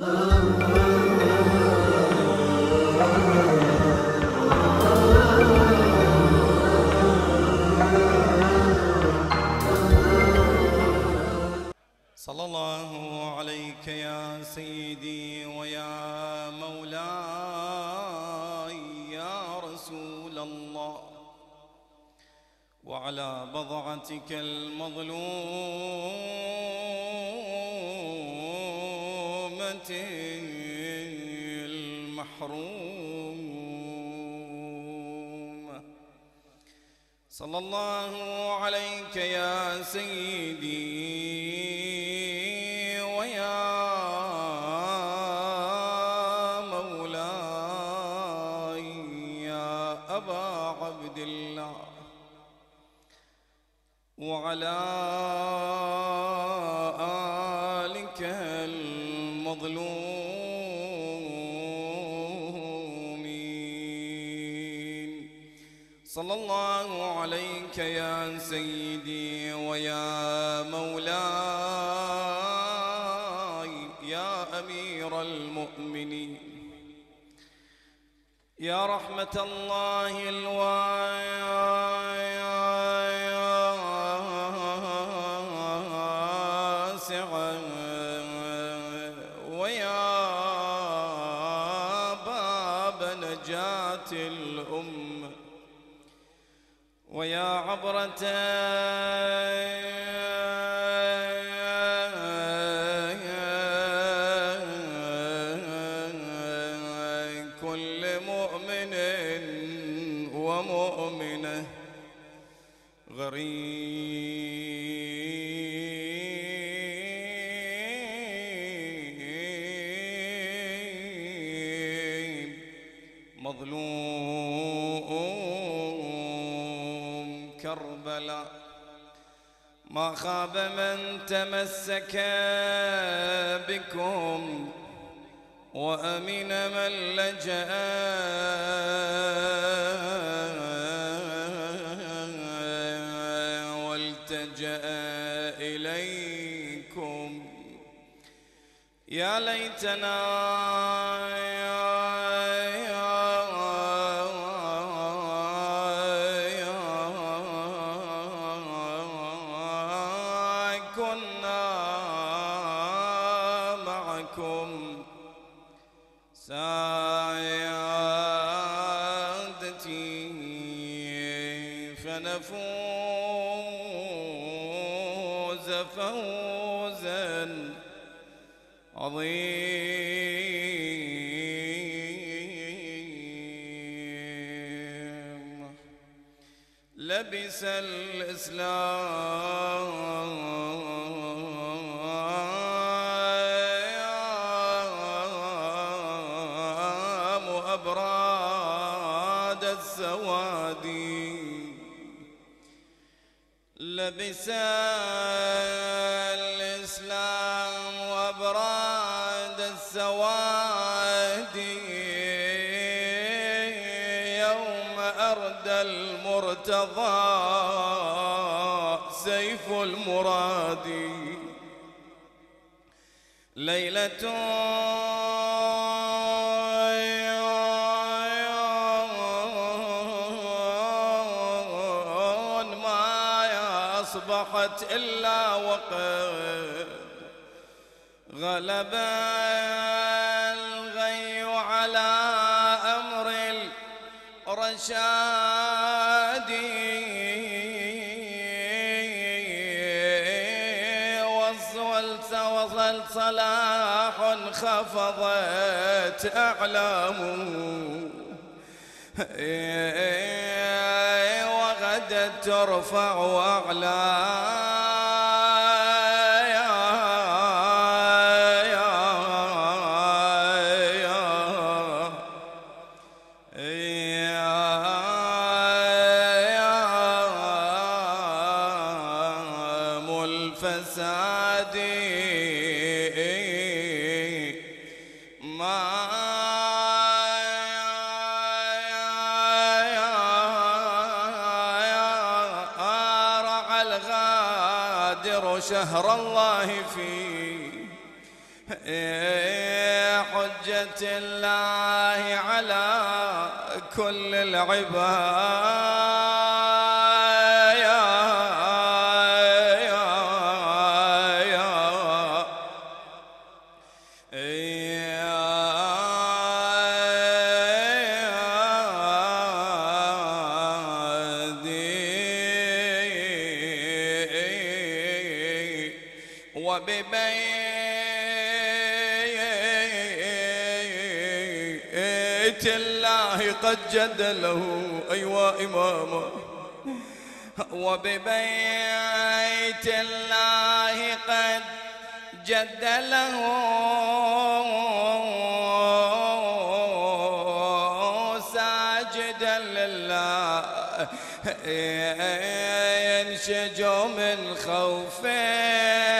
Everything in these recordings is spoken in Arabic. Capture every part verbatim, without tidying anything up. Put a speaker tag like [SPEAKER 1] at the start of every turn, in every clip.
[SPEAKER 1] صلى الله عليك يا سيدي ويا مولاي يا رسول الله، وعلى بضعتك المظلومة المحرومة. صلى الله عليك يا سيدي وعلى آلك المظلومين. صلى الله عليك يا سيدي ويا مولاي يا أمير المؤمنين، يا رحمة الله الواسعة ويا باب نجاة الأمة ويا عبرة كل مؤمن ومؤمنة غريب مظلوم كربلاء، ما خاب من تمسك بكم وأمن من لجأ والتجأ إليكم. يا ليتنا كنا معكم سادتي فنفوز فوزا عظيم. لبس الإسلام أبراد السوادي، لبس الإسلام وأبراد السوادي يوم أردى المرتضى سيف المرادي. ليلة أصبحت إلا وقد غلب الغي على أمر الرشاد، وصل صلاح خفضت أعلامه وغدت ترفع أعلام. الفساد ما رعى الغادر شهر الله فيه حجة الله على كل العباد. وببيت الله قد جد له أيوا إماما، وببيت الله قد جد له ساجدا لله ينشج من خوفه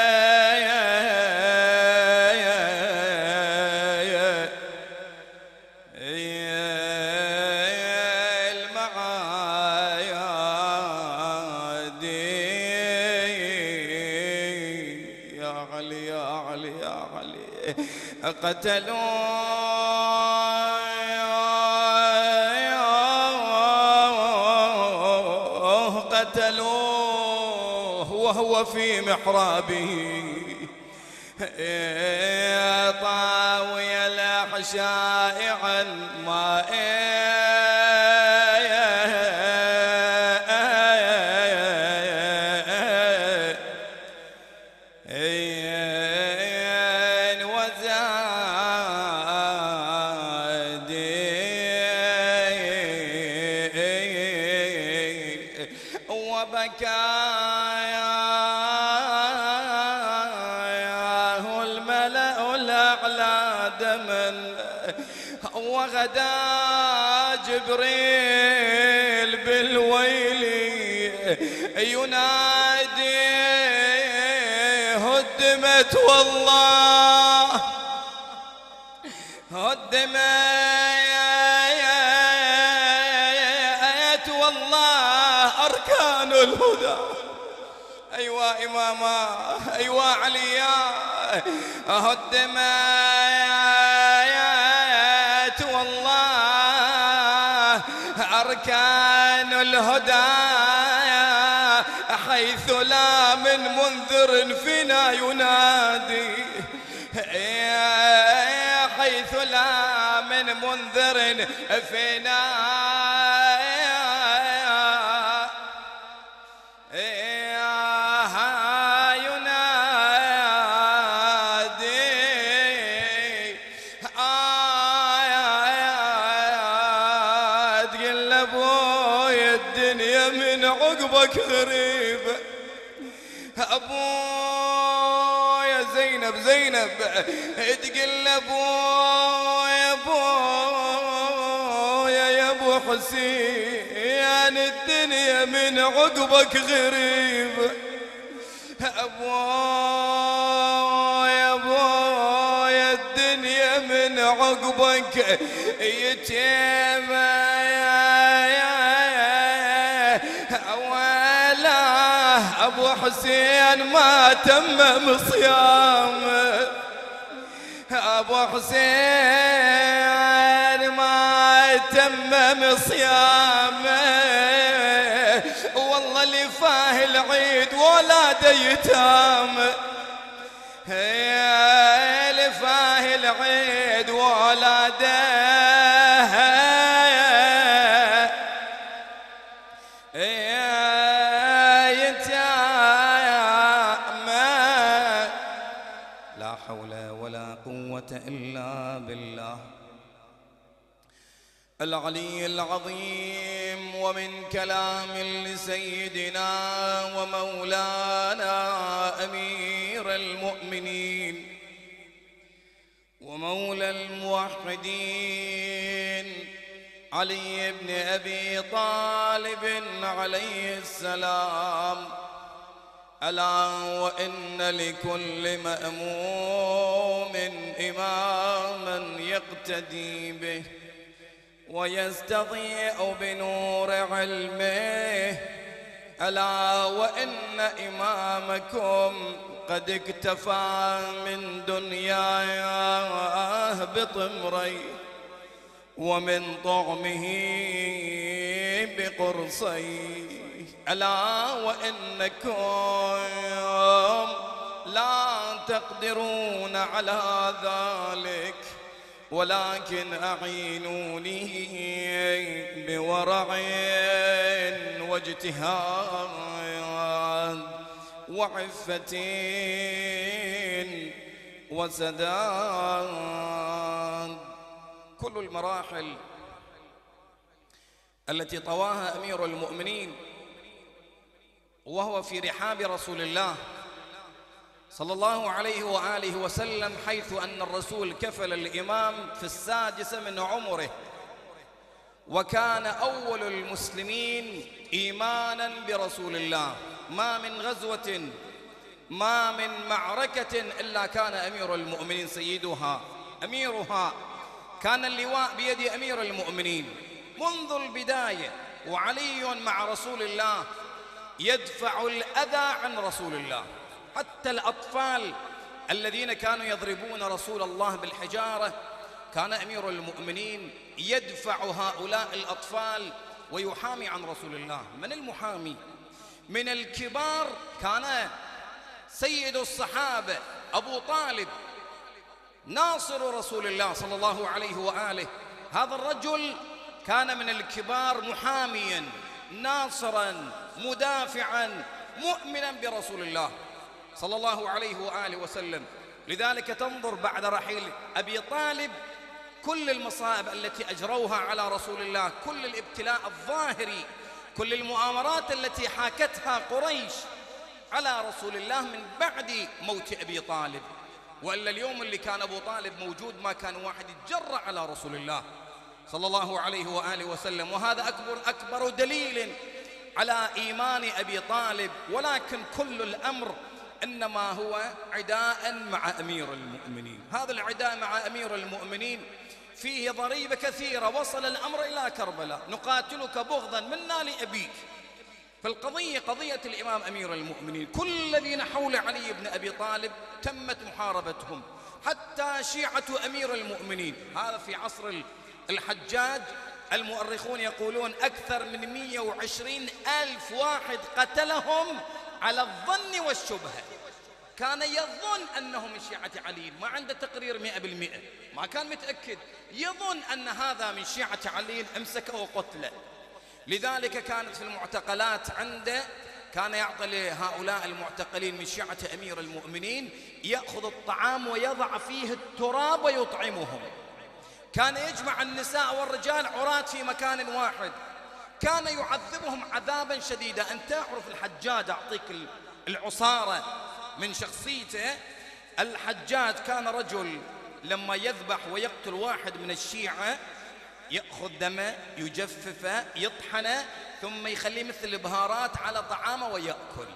[SPEAKER 1] قتلوه قتلوه وهو في محرابه طاوي الأحشاء عن ماء وبكاياه الملأ الأعلى دما، وغدا جبريل بالويل ينادي هدمت والله هدمت والله أركان الهدى. أيوا إماما أيوا عليا هدمت والله أركان الهدى، حيث لا من منذر فينا ينادي، حيث لا من منذر فينا عقبك غريب. أبويا زينب زينب تقل أبويا أبويا يا أبو حسين الدنيا من عقبك غريب. أبويا أبويا الدنيا من عقبك يتيمة أبو حسين ما تمم صيامه، أبو حسين ما تمم صيامه، والله اللي فاه العيد ولا يتام، اللي فاه العيد ولا إلا بالله العلي العظيم. ومن كلام لسيدنا ومولانا أمير المؤمنين ومولى الموحدين علي بن أبي طالب عليه السلام: ألا وإن لكل مأموم إماما يقتدي به ويستضيء بنور علمه، ألا وإن إمامكم قد اكتفى من دنياه بطمري ومن طعمه بقرصي. ألا وإنكم لا تقدرون على ذلك، ولكن أعينوني بورع واجتهاد وعفة وسداد. كل المراحل التي طواها أمير المؤمنين وهو في رحاب رسول الله صلى الله عليه وآله وسلم، حيث أن الرسول كفل الإمام في السادسة من عمره، وكان أول المسلمين إيمانا برسول الله. ما من غزوة ما من معركة إلا كان أمير المؤمنين سيدها أميرها، كان اللواء بيد أمير المؤمنين منذ البداية، وعلي مع رسول الله يدفع الأذى عن رسول الله. حتى الأطفال الذين كانوا يضربون رسول الله بالحجارة كان أمير المؤمنين يدفع هؤلاء الأطفال ويحامي عن رسول الله. من المحامي؟ من الكبار كان سيد الصحابة أبو طالب ناصر رسول الله صلى الله عليه وآله. هذا الرجل كان من الكبار محاميا ناصرا مدافعا مؤمنا برسول الله صلى الله عليه وآله وسلم. لذلك تنظر بعد رحيل أبي طالب كل المصائب التي أجروها على رسول الله، كل الابتلاء الظاهري، كل المؤامرات التي حاكتها قريش على رسول الله من بعد موت أبي طالب. وإلا اليوم اللي كان أبو طالب موجود ما كان واحد يتجرأ على رسول الله صلى الله عليه وآله وسلم. وهذا أكبر أكبر دليل على إيمان أبي طالب. ولكن كل الأمر إنما هو عداء مع أمير المؤمنين. هذا العداء مع أمير المؤمنين فيه ضريبة كثيرة. وصل الأمر إلى كربلاء: نقاتلك بغضا منا لأبيك. فالقضية قضية الإمام أمير المؤمنين. كل الذين حول علي بن أبي طالب تمت محاربتهم، حتى شيعة أمير المؤمنين. هذا في عصر الحجاج المؤرخون يقولون أكثر من مئة وعشرين ألف واحد قتلهم على الظن والشبهة. كان يظن أنهم من شيعة علي، ما عنده تقرير مئة بالمئة، ما كان متأكد، يظن أن هذا من شيعة علي، امسكه وقتله. لذلك كانت في المعتقلات عنده، كان يعطي لهؤلاء المعتقلين من شيعة أمير المؤمنين يأخذ الطعام ويضع فيه التراب ويطعمهم. كان يجمع النساء والرجال عراة في مكان واحد. كان يعذبهم عذابا شديدا. أن تعرف الحجاج، أعطيك العصارة من شخصيته. الحجاج كان رجل لما يذبح ويقتل واحد من الشيعة يأخذ دمه يجففه يطحنه ثم يخليه مثل البهارات على طعامه ويأكل.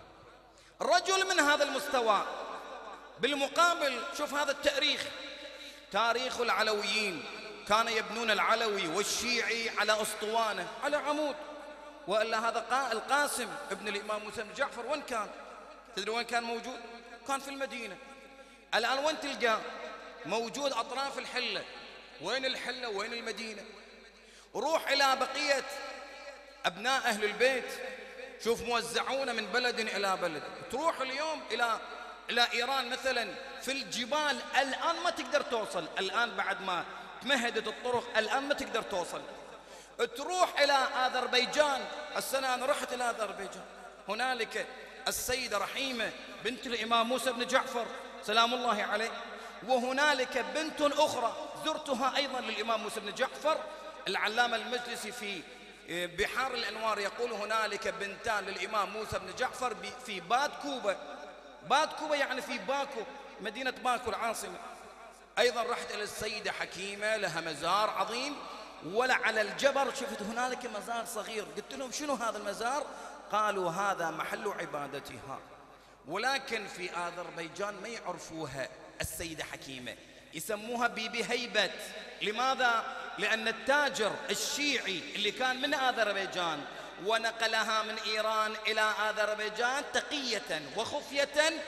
[SPEAKER 1] رجل من هذا المستوى. بالمقابل شوف هذا التاريخ، تاريخ العلويين. كان يبنون العلوي والشيعي على أسطوانة، على عمود. وإلا هذا القاسم ابن الإمام موسى بن جعفر وين كان؟ تدري وين كان موجود؟ كان في المدينة. الآن وين تلقاه؟ موجود أطراف الحلة. وين الحلة وين المدينة؟ روح إلى بقية أبناء أهل البيت، شوف موزعون من بلد إلى بلد. تروح اليوم إلى إلى إيران مثلا، في الجبال الآن ما تقدر توصل. الآن بعد ما تمهدت الطرق الآن ما تقدر توصل. تروح إلى أذربيجان. السنة أنا رحت إلى أذربيجان، هنالك السيدة رحيمة بنت الإمام موسى بن جعفر سلام الله عليه، وهنالك بنت أخرى زرتها أيضا للإمام موسى بن جعفر. العلامة المجلسي في بحار الأنوار يقول هنالك بنتان للإمام موسى بن جعفر في بادكوبة. بادكوبة يعني في باكو، مدينة باكو العاصمة. أيضا رحت إلى السيدة حكيمة، لها مزار عظيم. ولا على الجبر شفت هنالك مزار صغير. قلت لهم شنو هذا المزار؟ قالوا هذا محل عبادتها. ولكن في أذربيجان ما يعرفوها السيدة حكيمة، يسموها بيبي هيبت. لماذا؟ لأن التاجر الشيعي اللي كان من أذربيجان ونقلها من إيران إلى أذربيجان تقية وخفية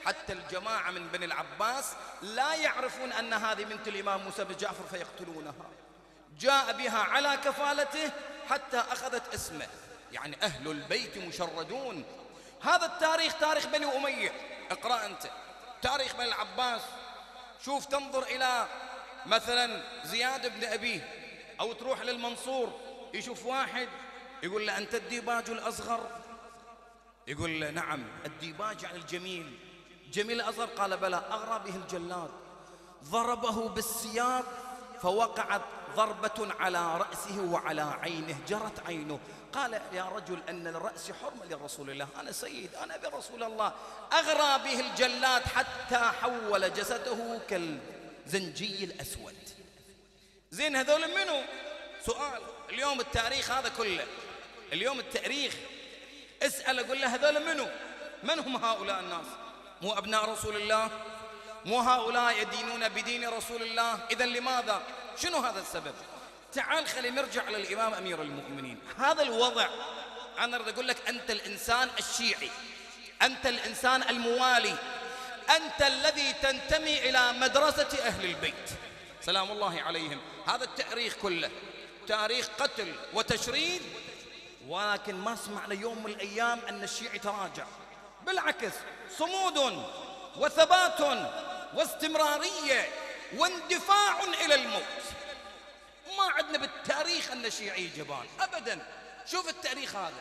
[SPEAKER 1] حتى الجماعة من بني العباس لا يعرفون أن هذه بنت الإمام موسى بن جعفر فيقتلونها. جاء بها على كفالته حتى أخذت اسمه، يعني أهل البيت مشردون. هذا التاريخ تاريخ بني أمية. اقرأ أنت تاريخ بني العباس، شوف تنظر إلى مثلا زياد بن أبيه، أو تروح للمنصور يشوف واحد يقول له أنت الديباج الأصغر، يقول له نعم الديباج يعني الجميل، جميل الأصغر، قال بلى، أغرى به الجلاد، ضربه بالسياط فوقعت ضربة على رأسه وعلى عينه، جرت عينه. قال يا رجل أن الرأس حرمة لرسول الله، أنا سيد، أنا برسول الله. أغرى به الجلاد حتى حول جسده كالزنجي الأسود. زين هذول منو؟ سؤال. اليوم التاريخ هذا كله، اليوم التاريخ اسأل أقول له هذول منو؟ من هم هؤلاء الناس؟ مو أبناء رسول الله؟ مو هؤلاء يدينون بدين رسول الله؟ إذا لماذا؟ شنو هذا السبب؟ تعال خلينا نرجع للإمام أمير المؤمنين. هذا الوضع أنا أريد أقول لك أنت الإنسان الشيعي، أنت الإنسان الموالي، أنت الذي تنتمي إلى مدرسة أهل البيت سلام الله عليهم. هذا التاريخ كله تاريخ قتل وتشريد، ولكن ما سمعنا يوم من الأيام أن الشيعي تراجع، بالعكس صمود وثبات واستمرارية واندفاع إلى الموت. ما عندنا بالتاريخ أن الشيعي جبان أبدا. شوف التاريخ هذا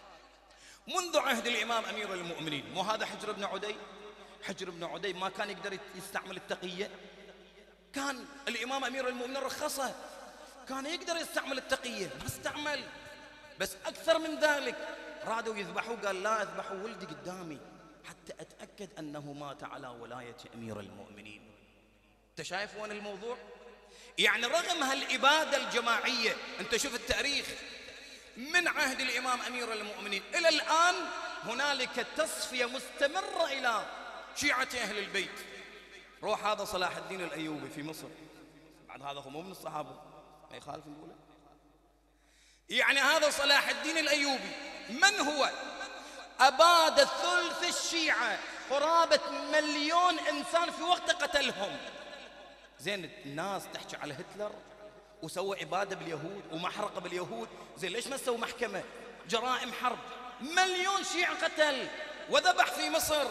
[SPEAKER 1] منذ عهد الإمام أمير المؤمنين. مو هذا حجر بن عدي؟ حجر بن عدي ما كان يقدر يستعمل التقية، كان الإمام أمير المؤمنين رخصه، كان يقدر يستعمل التقية ما استعمل. بس أكثر من ذلك رادوا يذبحوا، قال لا اذبحوا ولدي قدامي حتى أتأكد أنه مات على ولاية أمير المؤمنين. أنت شايف وين الموضوع؟ يعني رغم هالإبادة الجماعية، أنت شوف التاريخ من عهد الإمام أمير المؤمنين إلى الآن هنالك تصفية مستمرة إلى شيعة أهل البيت. روح هذا صلاح الدين الأيوبي في مصر، بعد هذا هو مو من الصحابة، ما يخالف نقوله. يعني هذا صلاح الدين الأيوبي من هو؟ أباد ثلث الشيعة، قرابة مليون إنسان في وقت قتلهم. زين الناس تحكي على هتلر وسوى إبادة باليهود ومحرقة باليهود، زين ليش ما سووا محكمة جرائم حرب؟ مليون شيعة قتل وذبح في مصر.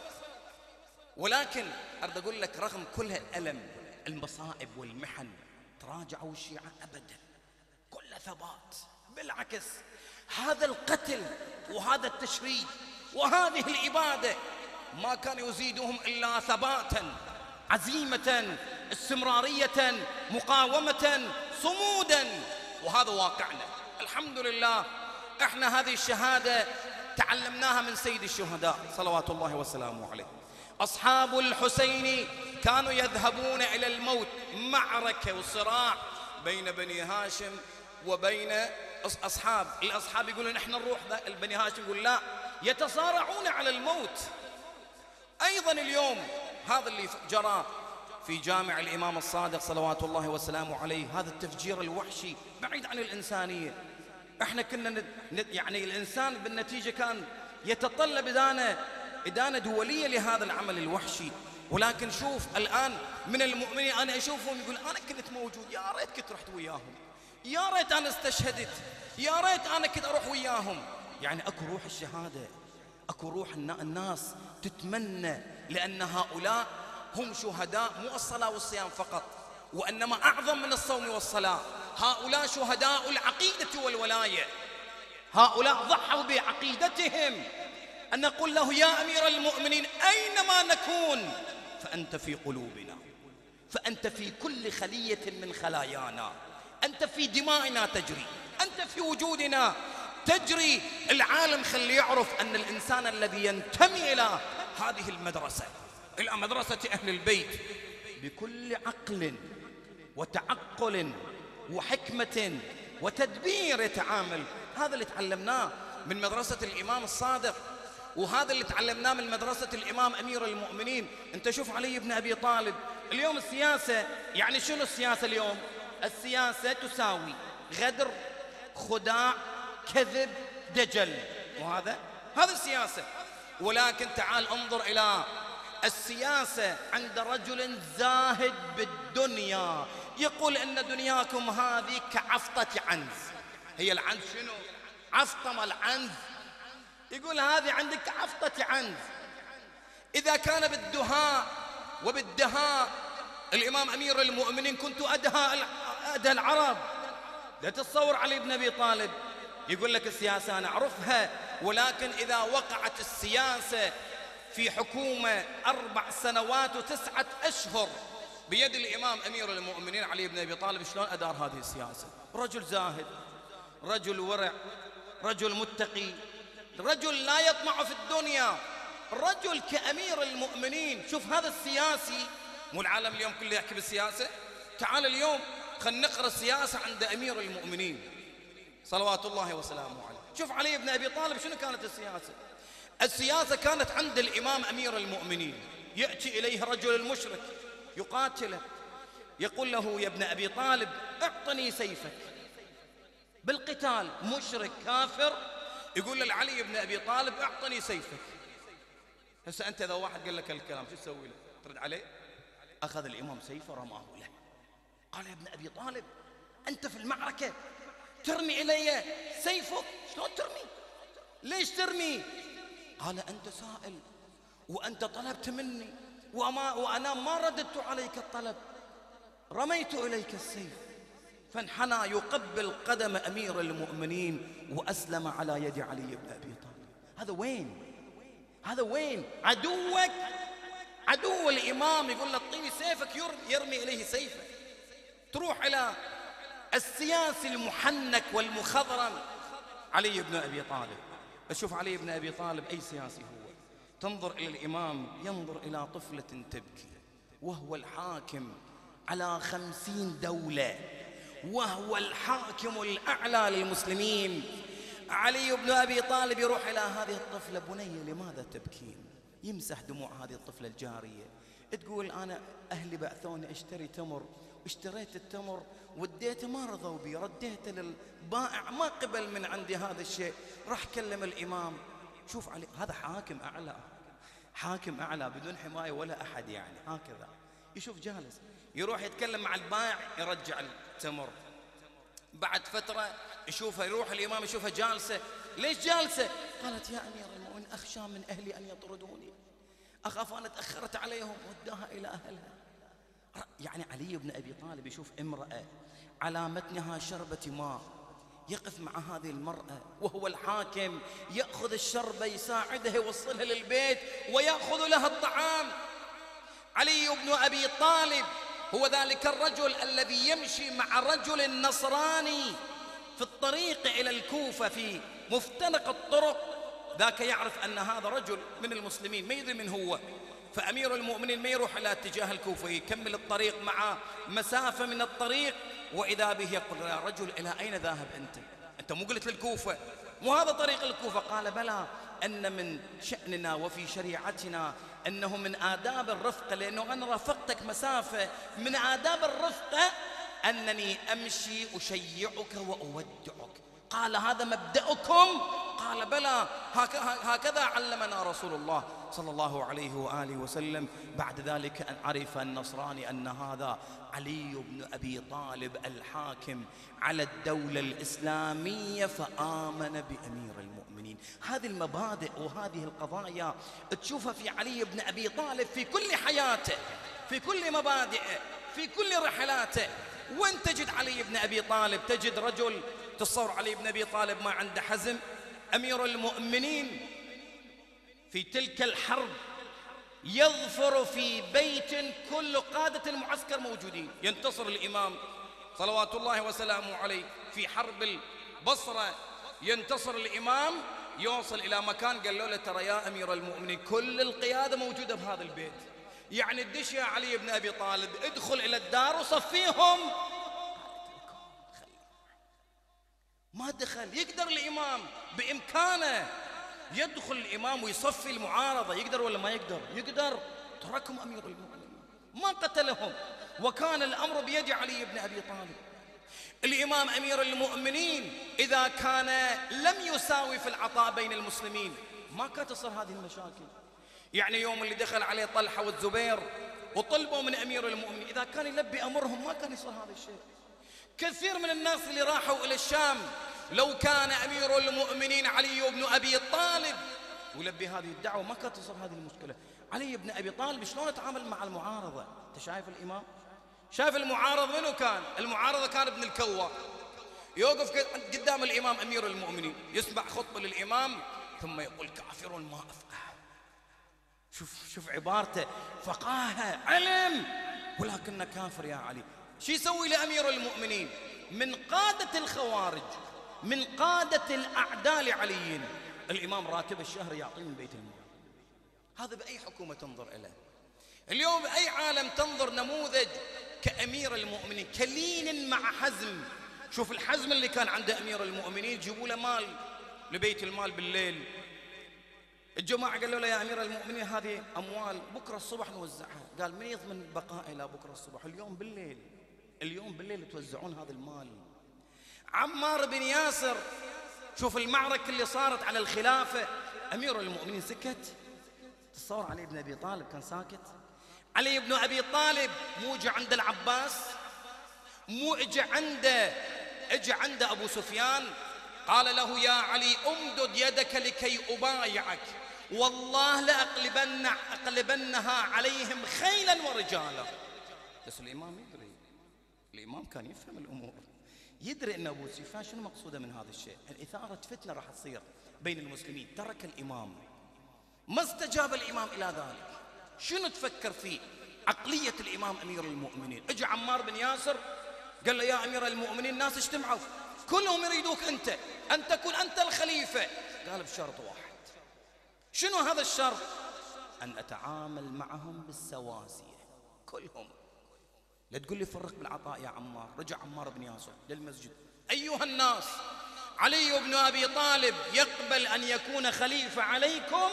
[SPEAKER 1] ولكن أريد أقول لك رغم كل هالألم المصائب والمحن تراجعوا الشيعة أبدا، كل ثبات. بالعكس هذا القتل وهذا التشريد وهذه الإبادة ما كان يزيدهم إلا ثباتا، عزيمة، استمرارية، مقاومة، صمودا. وهذا واقعنا الحمد لله. احنا هذه الشهادة تعلمناها من سيد الشهداء صلوات الله وسلامه عليه. أصحاب الحسين كانوا يذهبون إلى الموت، معركة وصراع بين بني هاشم وبين أصحاب الأصحاب يقولون نحن نروح، البني هاشم يقول لا، يتصارعون على الموت. أيضا اليوم هذا اللي جرى في جامع الإمام الصادق صلوات الله وسلامه عليه، هذا التفجير الوحشي بعيد عن الإنسانية. احنا كنا يعني الإنسان بالنتيجة كان يتطلب إدانة إدانة دولية لهذا العمل الوحشي. ولكن شوف الآن من المؤمنين أنا أشوفهم يقول أنا كنت موجود، يا ريت كنت رحت وياهم، يا ريت أنا استشهدت، يا ريت أنا كنت أروح وياهم. يعني أكو روح الشهادة، أكو روح الناس تتمنى، لأن هؤلاء هم شهداء مو الصلاة والصيام فقط، وإنما أعظم من الصوم والصلاة. هؤلاء شهداء العقيدة والولاية، هؤلاء ضحوا بعقيدتهم. أن نقول له يا أمير المؤمنين أينما نكون فأنت في قلوبنا، فأنت في كل خلية من خلايانا، أنت في دمائنا تجري، أنت في وجودنا تجري. العالم خلي يعرف أن الإنسان الذي ينتمي إلى هذه المدرسة، إلى مدرسة أهل البيت، بكل عقل وتعقل وحكمة وتدبير يتعامل. هذا اللي تعلمناه من مدرسة الإمام الصادق، وهذا اللي تعلمناه من مدرسة الإمام أمير المؤمنين. أنت شوف علي بن أبي طالب. اليوم السياسة يعني شنو السياسة اليوم؟ السياسة تساوي غدر، خداع، كذب، دجل، وهذا هذا السياسة. ولكن تعال انظر إلى السياسة عند رجل زاهد بالدنيا، يقول إن دنياكم هذه كعفطة عنز. هي العنز شنو؟ عفطة مال عنز. يقول هذه عندك كعفطة عنز. إذا كان بالدهاء وبالدهاء الإمام أمير المؤمنين كنت أدهى أدهى العرب، لا تتصور علي بن أبي طالب يقول لك السياسة أنا أعرفها، ولكن إذا وقعت السياسة في حكومة أربع سنوات وتسعة أشهر بيد الإمام أمير المؤمنين علي بن أبي طالب، شلون أدار هذه السياسة؟ رجل زاهد، رجل ورع، رجل متقي، رجل لا يطمع في الدنيا، رجل كأمير المؤمنين. شوف هذا السياسي، مو العالم اليوم كله يحكي بالسياسة. تعال اليوم خلينا نقرأ السياسة عند أمير المؤمنين صلوات الله وسلامه عليه. شوف علي بن أبي طالب شنو كانت السياسة. السياسة كانت عند الإمام أمير المؤمنين، يأتي إليه رجل المشرك يقاتله، يقول له يا ابن أبي طالب اعطني سيفك بالقتال. مشرك كافر يقول لعلي بن أبي طالب اعطني سيفك. هسه أنت إذا واحد قال لك الكلام شو تسوي له؟ ترد عليه؟ أخذ الإمام سيفه رماه له. قال يا ابن أبي طالب أنت في المعركة ترمي إلي سيفك؟ شلون ترمي؟ ليش ترمي؟ قال أنت سائل وأنت طلبت مني وما وأنا ما رددت عليك الطلب، رميت إليك السيف. فانحنى يقبل قدم أمير المؤمنين وأسلم على يد علي بن أبي طالب. هذا وين؟ هذا وين؟ عدوك، عدو الإمام يقول له اعطيني سيفك، يرمي إليه سيفه. تروح إلى السياسي المحنك والمخضرم علي بن أبي طالب. أشوف علي بن أبي طالب أي سياسي هو، تنظر إلى الإمام ينظر إلى طفلة تبكي وهو الحاكم على خمسين دولة، وهو الحاكم الأعلى للمسلمين. علي بن أبي طالب يروح إلى هذه الطفلة، بنية لماذا تبكين؟ يمسح دموع هذه الطفلة الجارية، تقول أنا أهلي بعثوني أشتري تمر، اشتريت التمر وديته ما رضوا بي، رديته للبائع ما قبل من عندي هذا الشيء، راح كلم الإمام. شوف علي هذا حاكم أعلى، حاكم أعلى بدون حماية ولا أحد، يعني هكذا يشوف جالس يروح يتكلم مع البائع يرجع التمر. بعد فترة يشوفها يروح الإمام يشوفها جالسة. ليش جالسة؟ قالت يا أمير المؤمنين أخشى من أهلي أن يطردوني، أخاف أنا تأخرت عليهم وداها إلى أهلها. يعني علي بن أبي طالب يشوف امرأة على متنها شربة ماء، يقف مع هذه المرأة وهو الحاكم، يأخذ الشربة يساعدها يوصلها للبيت ويأخذ لها الطعام. علي بن أبي طالب هو ذلك الرجل الذي يمشي مع رجل نصراني في الطريق إلى الكوفة في مفترق الطرق، ذاك يعرف أن هذا رجل من المسلمين، ما يدري من هو. فأمير المؤمنين ما يروح إلى اتجاه الكوفة، يكمل الطريق مع مسافة من الطريق، وإذا به يقول يا رجل إلى أين ذاهب أنت؟ أنت مو قلت للكوفة؟ وهذا طريق الكوفة. قال بلى، أن من شأننا وفي شريعتنا أنه من آداب الرفقة، لأنه أنا رافقتك مسافة، من آداب الرفقة أنني أمشي أشيعك وأودعك. قال هذا مبدأكم؟ قال بلى، هكذا علمنا رسول الله صلى الله عليه وآله وسلم. بعد ذلك أن عرف النصراني أن هذا علي بن أبي طالب الحاكم على الدولة الإسلامية، فآمن بأمير المؤمنين. هذه المبادئ وهذه القضايا تشوفها في علي بن أبي طالب في كل حياته، في كل مبادئه، في كل رحلاته. وين تجد علي بن أبي طالب؟ تجد رجل تصور علي بن أبي طالب ما عنده حزم. أمير المؤمنين في تلك الحرب يظفر في بيت كل قادة المعسكر موجودين، ينتصر الإمام صلوات الله وسلامه عليه في حرب البصرة، ينتصر الإمام، يوصل إلى مكان قال له ترى يا أمير المؤمنين كل القيادة موجودة بهذا البيت، يعني الدش يا علي بن أبي طالب ادخل إلى الدار وصفيهم. ما دخل. يقدر الإمام بإمكانه يدخل الإمام ويصفي المعارضة، يقدر ولا ما يقدر؟ يقدر. تركهم أمير المؤمنين ما قتلهم، وكان الأمر بيد علي بن أبي طالب. الإمام أمير المؤمنين إذا كان لم يساوي في العطاء بين المسلمين ما كانت تصير هذه المشاكل. يعني يوم اللي دخل عليه طلحة والزبير وطلبوا من أمير المؤمنين إذا كان يلبي أمرهم ما كان يصير هذا الشيء. كثير من الناس اللي راحوا إلى الشام لو كان أمير المؤمنين علي بن أبي طالب يلبي هذه الدعوة ما كانت تصير هذه المشكلة. علي بن أبي طالب شلون يتعامل مع المعارضة؟ أنت شايف الإمام؟ شايف المعارض منو كان؟ المعارضة كان ابن الكوى، يوقف قدام الإمام أمير المؤمنين يسمع خطبة للإمام ثم يقول كافر ما أفقه. شوف شوف عبارته، فقاهة علم، ولكن كافر يا علي. شو يسوي لأمير المؤمنين؟ من قادة الخوارج، من قادة الأعداء لعلي، الإمام راتب الشهر يعطيه من بيت المال. هذا بأي حكومة تنظر إليه اليوم؟ بأي عالم تنظر نموذج كأمير المؤمنين كلين مع حزم؟ شوف الحزم اللي كان عند أمير المؤمنين، جيبوا له مال لبيت المال بالليل. الجماعة قالوا له يا أمير المؤمنين هذه أموال بكرة الصبح نوزعها. قال من يضمن البقاء إلى بكرة الصبح؟ اليوم بالليل، اليوم بالليل توزعون هذا المال. عمار بن ياسر، شوف المعركة اللي صارت على الخلافة، أمير المؤمنين سكت. تصور علي بن أبي طالب كان ساكت؟ علي بن أبي طالب مو اجى عند العباس، مو اجى عنده اجى عنده أبو سفيان قال له يا علي امدد يدك لكي أبايعك، والله لأقلبن أقلبنها عليهم خيلا ورجالا. بس الإمام يدري، الإمام كان يفهم الأمور، يدري أن أبو سفيان شنو مقصوده من هذا الشيء، الإثارة فتنة راح تصير بين المسلمين. ترك الإمام، ما استجاب الإمام إلى ذلك. شنو تفكر فيه؟ عقلية الإمام أمير المؤمنين. اجى عمار بن ياسر قال له يا أمير المؤمنين الناس اجتمعوا كلهم يريدوك أنت أن تكون أنت الخليفة. قال بشرط واحد. شنو هذا الشرط؟ أن أتعامل معهم بالسواسية كلهم. لا تقول لي فرق بالعطاء يا عمار. رجع عمار بن ياسر للمسجد، أيها الناس علي بن أبي طالب يقبل أن يكون خليفة عليكم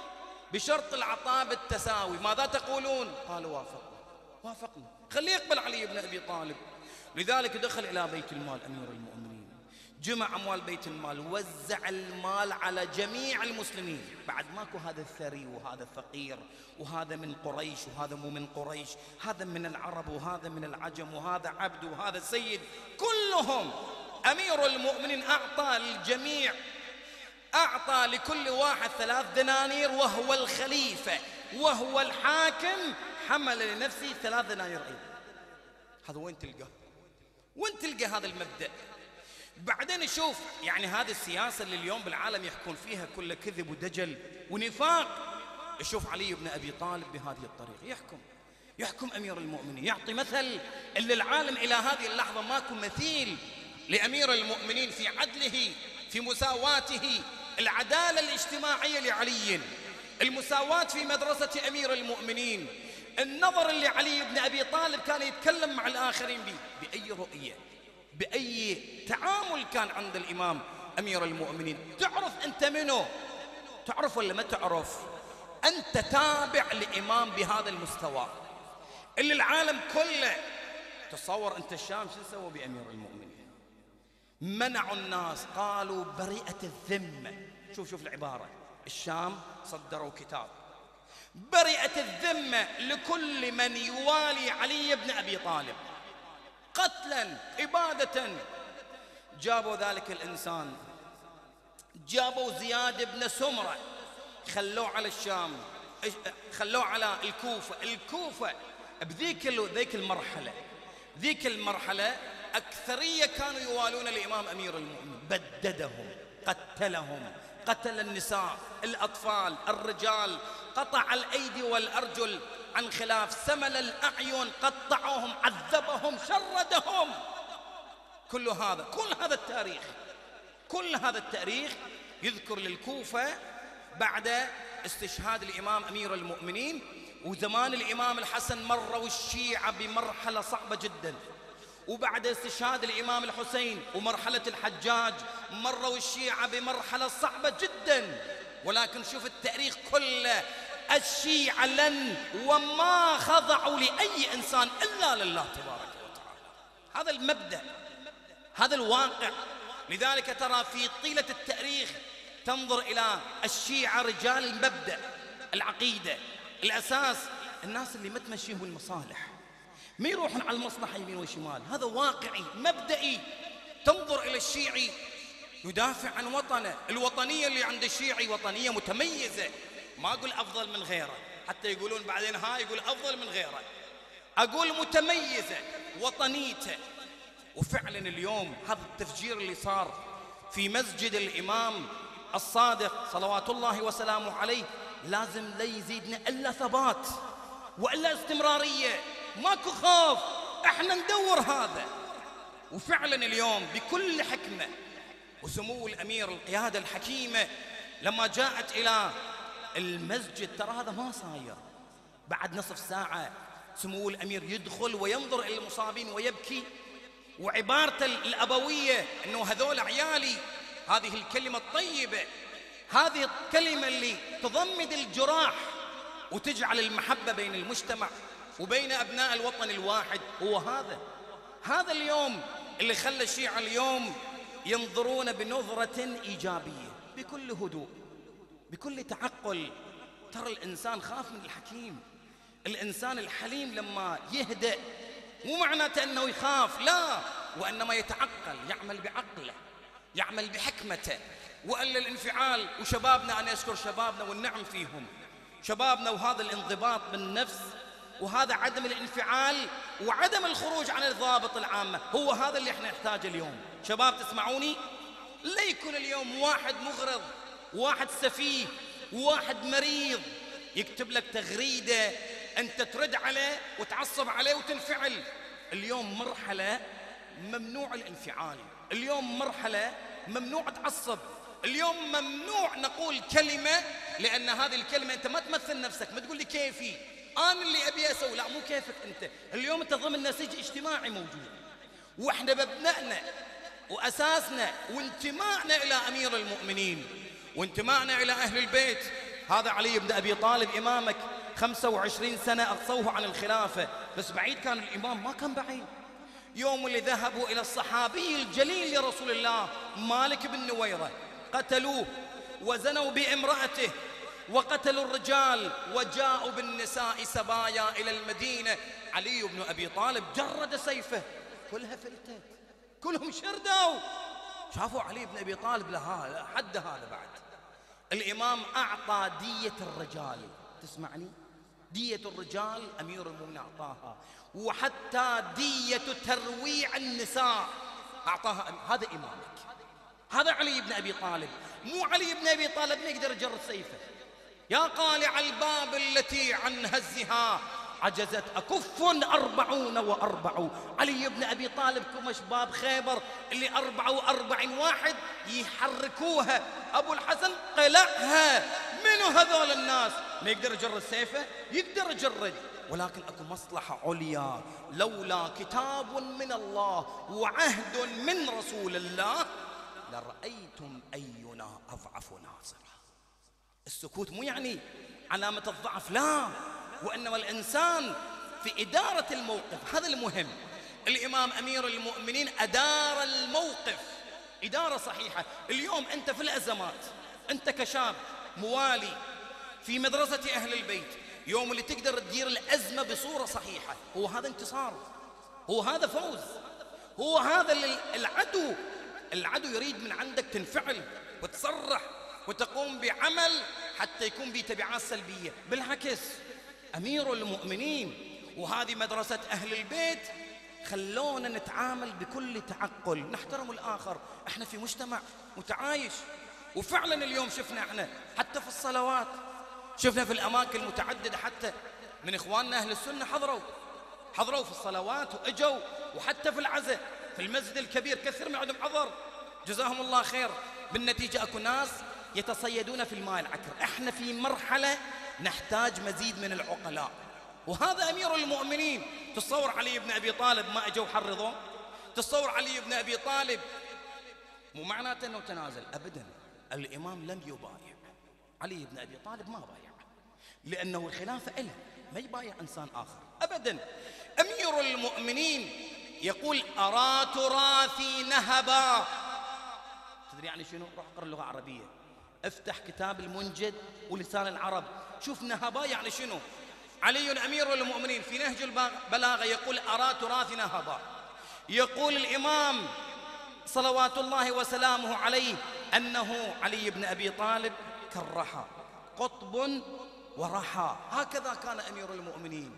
[SPEAKER 1] بشرط العطاء بالتساوي، ماذا تقولون؟ قالوا وافقنا وافقنا، خليه يقبل علي بن أبي طالب. لذلك دخل إلى بيت المال أمير المؤمنين، جمع أموال بيت المال، وزع المال على جميع المسلمين. بعد ماكو هذا الثري وهذا فقير وهذا من قريش وهذا مو من قريش، هذا من العرب وهذا من العجم وهذا عبد وهذا سيد، كلهم أمير المؤمنين أعطى الجميع، أعطى لكل واحد ثلاث دنانير وهو الخليفة وهو الحاكم، حمل لنفسه ثلاث دنانير أيضا. هذا وين تلقاه؟ وين تلقى هذا المبدأ؟ بعدين شوف يعني هذه السياسة اللي اليوم بالعالم يحكون فيها كل كذب ودجل ونفاق. شوف علي بن أبي طالب بهذه الطريقة يحكم، يحكم أمير المؤمنين، يعطي مثل اللي العالم إلى هذه اللحظة ماكو مثيل لأمير المؤمنين في عدله، في مساواته، العدالة الاجتماعية لعلي، المساواة في مدرسة أمير المؤمنين، النظر اللي علي بن أبي طالب كان يتكلم مع الآخرين به بأي رؤية، بأي تعامل كان عند الإمام أمير المؤمنين. تعرف أنت منه؟ تعرف ولا ما تعرف؟ أنت تابع لإمام بهذا المستوى اللي العالم كله. تصور أنت الشام شو سووا بأمير المؤمنين؟ منعوا الناس، قالوا بريئة الذمة. شوف شوف العبارة، الشام صدروا كتاب بريئة الذمة لكل من يوالي علي بن أبي طالب قتلا إبادة. جابوا ذلك الإنسان، جابوا زياد بن سمرة، خلوه على الشام، خلوه على الكوفة. الكوفة بذيك ذيك المرحلة ذيك المرحلة أكثرية كانوا يوالون الإمام أمير المؤمنين. بددهم، قتلهم، قتل النساء، الأطفال، الرجال، قطع الأيدي والأرجل عن خلاف، سمل الأعين، قطعوهم، عذبهم، شردهم. كل هذا كل هذا التاريخ كل هذا التاريخ يذكر للكوفة بعد استشهاد الإمام أمير المؤمنين. وزمان الإمام الحسن مروا الشيعة بمرحلة صعبة جدا، وبعد استشهاد الإمام الحسين ومرحلة الحجاج مروا الشيعة بمرحلة صعبة جدا. ولكن شوف التاريخ كله، الشيعة لن وما خضعوا لأي إنسان إلا لله تبارك وتعالى. هذا المبدأ، هذا الواقع. لذلك ترى في طيلة التاريخ تنظر إلى الشيعة رجال المبدأ، العقيدة، الأساس. الناس اللي ما تمشيهم المصالح، ما يروحون على المصلحة يمين وشمال، هذا واقعي مبدئي. تنظر إلى الشيعي يدافع عن وطنه، الوطنية اللي عند الشيعي وطنية متميزة، ما أقول أفضل من غيره، حتى يقولون بعدين ها يقول أفضل من غيره، أقول متميزة وطنيته. وفعلا اليوم هذا التفجير اللي صار في مسجد الإمام الصادق صلوات الله وسلامه عليه لازم لا يزيدنا إلا ثبات وإلا استمرارية، ماكو خوف، احنا ندور هذا. وفعلا اليوم بكل حكمة وسمو الأمير القيادة الحكيمة لما جاءت إلى المسجد، ترى هذا ما صاير، بعد نصف ساعة سمو الأمير يدخل وينظر إلى المصابين ويبكي، وعبارته الأبوية أنه هذول عيالي، هذه الكلمة الطيبة، هذه الكلمة اللي تضمد الجراح وتجعل المحبة بين المجتمع وبين أبناء الوطن الواحد. هو هذا هذا اليوم اللي خلى الشيعة اليوم ينظرون بنظرة إيجابية، بكل هدوء، بكل تعقل. ترى الإنسان خاف من الحكيم، الإنسان الحليم لما يهدأ مو معناته أنه يخاف، لا، وإنما يتعقل، يعمل بعقله، يعمل بحكمته، وإلا الانفعال. وشبابنا، أنا أشكر شبابنا والنعم فيهم، شبابنا وهذا الانضباط بالنفس وهذا عدم الانفعال وعدم الخروج عن الضوابط العامة، هو هذا اللي احنا نحتاجه اليوم. شباب تسمعوني، لا يكون اليوم واحد مغرض، واحد سفيه، واحد مريض يكتب لك تغريدة أنت ترد عليه وتعصب عليه وتنفعل. اليوم مرحلة ممنوع الانفعال، اليوم مرحلة ممنوع تعصب، اليوم ممنوع نقول كلمة لأن هذه الكلمة أنت ما تمثل نفسك، ما تقول لي كيفي أنا اللي أبي أسوي، لا مو كيفك أنت. اليوم أنت ضمن نسيج اجتماعي موجود، وإحنا مبدأنا وأساسنا وانتمائنا إلى أمير المؤمنين وانتمائنا إلى أهل البيت. هذا علي بن أبي طالب إمامك خمسة وعشرين سنة أقصوه عن الخلافة، بس بعيد كان الإمام، ما كان بعيد. يوم اللي ذهبوا إلى الصحابي الجليل لرسول الله مالك بن نويرة، قتلوه وزنوا بامرأته وقتلوا الرجال وجاءوا بالنساء سبايا إلى المدينة. علي بن أبي طالب جرد سيفه، كلها فلتت، كلهم شردوا، شافوا علي بن أبي طالب لها حد هذا. بعد الإمام أعطى دية الرجال، تسمعني، دية الرجال أمير المؤمنين أعطاها، وحتى دية ترويع النساء أعطاها. هذا إمامك، هذا علي بن أبي طالب. مو علي بن أبي طالب ما يقدر يجرد سيفه. يا قالع الباب التي عن هزها عجزت أكف أربعون وأربع. علي بن أبي طالب كمش باب خيبر اللي أربعة وأربعين واحد يحركوها، أبو الحسن قلعها. منو هذول الناس؟ ما يقدر يجرد سيفه؟ يقدر يجرد، ولكن أكو مصلحة عليا، لولا كتاب من الله وعهد من رسول الله لرأيتم أينا أضعف ناصرا. السكوت مو يعني علامة الضعف، لا، وإنما الإنسان في إدارة الموقف، هذا المهم. الإمام أمير المؤمنين أدار الموقف إدارة صحيحة. اليوم أنت في الأزمات، أنت كشاب موالي في مدرسة أهل البيت، يوم اللي تقدر تدير الأزمة بصورة صحيحة، هو هذا انتصار، هو هذا فوز، هو هذا اللي العدو العدو يريد من عندك تنفعل وتصرح وتقوم بعمل حتى يكون به تبعات سلبية. بالعكس، أمير المؤمنين وهذه مدرسة أهل البيت خلونا نتعامل بكل تعقل، نحترم الآخر. احنا في مجتمع متعايش، وفعلا اليوم شفنا احنا حتى في الصلوات، شفنا في الأماكن المتعددة حتى من إخواننا أهل السنة حضروا حضروا في الصلوات وإجوا، وحتى في العزاء في المسجد الكبير كثير من عندهم حضر، جزاهم الله خير. بالنتيجة أكو ناس يتصيدون في الماء العكر. احنا في مرحلة نحتاج مزيد من العقلاء، وهذا أمير المؤمنين. تصور علي بن أبي طالب ما أجوا حرضوه؟ تصور علي بن أبي طالب، مو معناته أنه تنازل أبدا، الإمام لم يبايع علي بن أبي طالب، ما بايع، لأنه الخلافة إله، ما يبايع إنسان آخر أبدا. أمير المؤمنين يقول أرى تراثي نهبا. تدري يعني شنو؟ روح اقرأ اللغة العربية. افتح كتاب المنجد ولسان العرب، شوف نهبا يعني شنو. علي أمير المؤمنين في نهج البلاغة يقول أرى تراث نهبا. يقول الإمام صلوات الله وسلامه عليه أنه علي بن أبي طالب كالرحى قطب ورحى، هكذا كان أمير المؤمنين،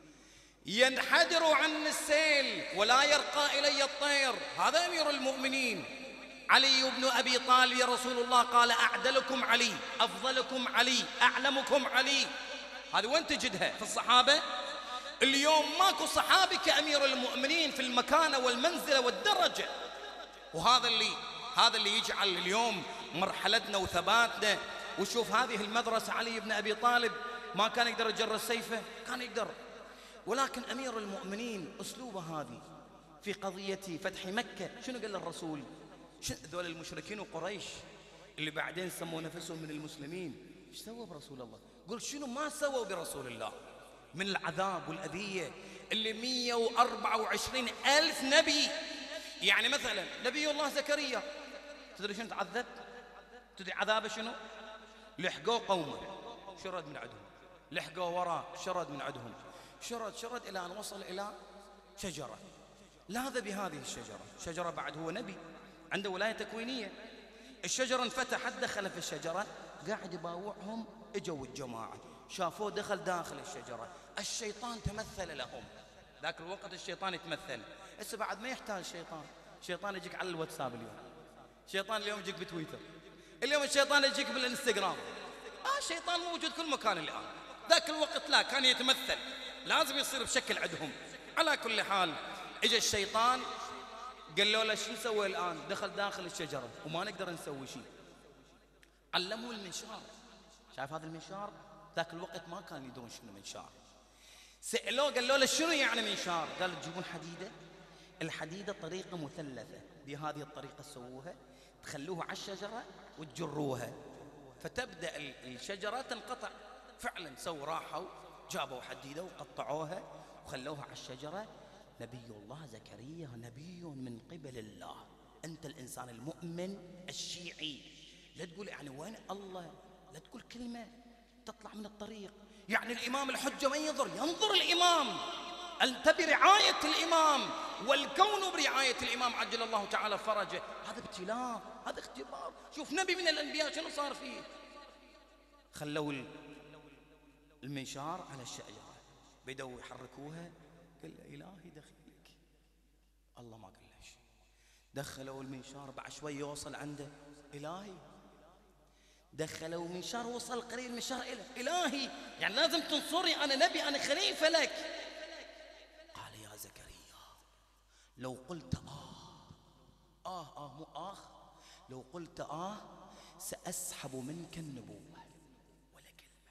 [SPEAKER 1] ينحدر عن السيل ولا يرقى إلي الطير، هذا أمير المؤمنين. علي بن أبي طالب يا رسول الله قال أعدلكم علي، أفضلكم علي، أعلمكم علي. هذا وين تجدها في الصحابة؟ اليوم ماكو صحابي كأمير المؤمنين في المكانة والمنزلة والدرجة. وهذا اللي هذا اللي يجعل اليوم مرحلتنا وثباتنا. وشوف هذه المدرسة، علي بن أبي طالب ما كان يقدر يجر سيفه، كان يقدر، ولكن أمير المؤمنين أسلوبه هذه في قضية فتح مكة. شنو قال الرسول؟ ذول المشركين وقريش اللي بعدين سموا نفسهم من المسلمين، ايش سووا برسول الله؟ قل شنو ما سووا برسول الله من العذاب والأذية اللي مئة وأربعة وعشرين ألف نبي. يعني مثلا نبي الله زكريا، تدري شنو تعذب؟ تدري عذابه شنو؟ لحقوا قومه شرد من عندهم، لحقوا وراه شرد من عندهم، شرد شرد إلى أن وصل إلى شجرة، لاذ بهذه الشجرة. شجرة بعد هو نبي عنده ولاية تكوينية. الشجرة انفتحت، دخل في الشجرة، قاعد يباوعهم. اجوا الجماعة شافوه دخل داخل الشجرة، الشيطان تمثل لهم. ذاك الوقت الشيطان يتمثل، هسه بعد ما يحتاج الشيطان. الشيطان يجيك على الواتساب اليوم، الشيطان اليوم يجيك بتويتر، اليوم الشيطان يجيك بالانستغرام. اه الشيطان موجود كل مكان الآن. ذاك الوقت لا، كان يتمثل، لازم يصير بشكل عندهم. على كل حال اجى الشيطان قال له شو نسوي الآن؟ دخل داخل الشجرة وما نقدر نسوي شيء. علموه المنشار. شايف هذا المنشار؟ ذاك الوقت ما كان يدرون شنو منشار. سألوه قال له شنو يعني منشار؟ قال تجيبون حديدة، الحديدة طريقة مثلثة، بهذه الطريقة تسووها، تخلوها على الشجرة وتجروها فتبدأ الشجرة تنقطع. فعلا سووا، راحوا جابوا حديدة وقطعوها وخلوها على الشجرة. نبي الله زكريا نبي من قبل الله. أنت الإنسان المؤمن الشيعي لا تقول يعني وين الله، لا تقول كلمة تطلع من الطريق. يعني الإمام الحجة من ينظر ينظر الإمام، أنت برعاية الإمام والكون برعاية الإمام عجل الله تعالى فرجه. هذا ابتلاء، هذا اختبار. شوف نبي من الأنبياء شنو صار فيه. خلوا المنشار على الشجرة، بدأوا يحركوها. قال إلهي دخلك، الله ما قال له شيء. دخلوا المنشار، بعد شوي يوصل عنده، إلهي. دخلوا منشار، وصل قريب المنشار إله، إلهي يعني لازم تنصري، أنا نبي، أنا خليفة لك. قال يا زكريا لو قلت آه آه آه مو آخ، لو قلت آه سأسحب منك النبوة. ولا كلمة،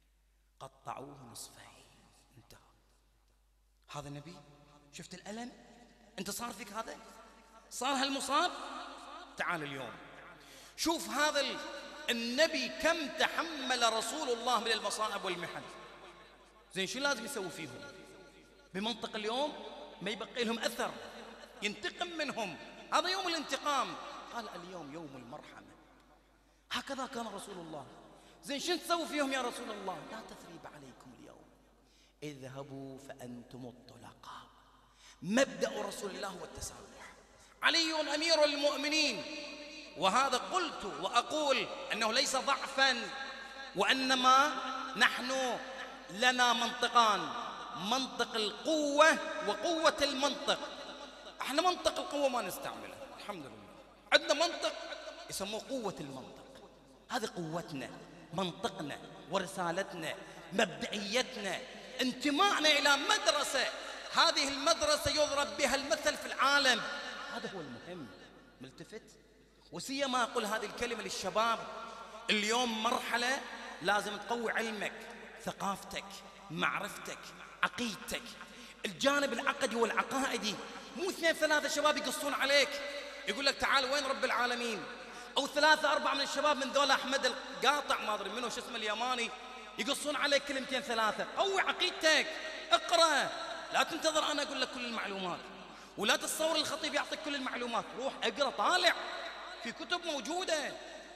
[SPEAKER 1] قطعوه نصفين، انتهى. هذا نبي؟ شفت الألم؟ أنت صار فيك هذا؟ صار هالمصاب؟ تعال اليوم شوف هذا النبي كم تحمل رسول الله من المصائب والمحن. زين شو لازم يسوي فيهم؟ بمنطق اليوم ما يبقي لهم أثر، ينتقم منهم، هذا يوم الانتقام. قال اليوم يوم المرحمة. هكذا كان رسول الله. زين شو تسوي فيهم يا رسول الله؟ لا تثريب عليكم اليوم، اذهبوا فأنتم الطلقاء. مبدأ رسول الله والتسامح. علي أمير المؤمنين، وهذا قلت وأقول أنه ليس ضعفا، وإنما نحن لنا منطقان، منطق القوة وقوة المنطق. احنا منطق القوة ما نستعمله الحمد لله، عندنا منطق يسموه قوة المنطق. هذه قوتنا، منطقنا ورسالتنا، مبدئيتنا، انتمائنا إلى مدرسة، هذه المدرسة يضرب بها المثل في العالم. هذا هو المهم. ملتفت؟ وسيما أقول هذه الكلمة للشباب اليوم، مرحلة لازم تقوي علمك، ثقافتك، معرفتك، عقيدتك، الجانب العقدي والعقائدي. مو اثنين ثلاثة شباب يقصون عليك يقول لك تعال وين رب العالمين، أو ثلاثة أربعة من الشباب من ذولا أحمد القاطع ما أدري منه شو اسمه اليماني يقصون عليك كلمتين ثلاثة. قوي عقيدتك، اقرأ، لا تنتظر أنا أقول لك كل المعلومات، ولا تتصور الخطيب يعطيك كل المعلومات. روح اقرأ، طالع في كتب موجودة،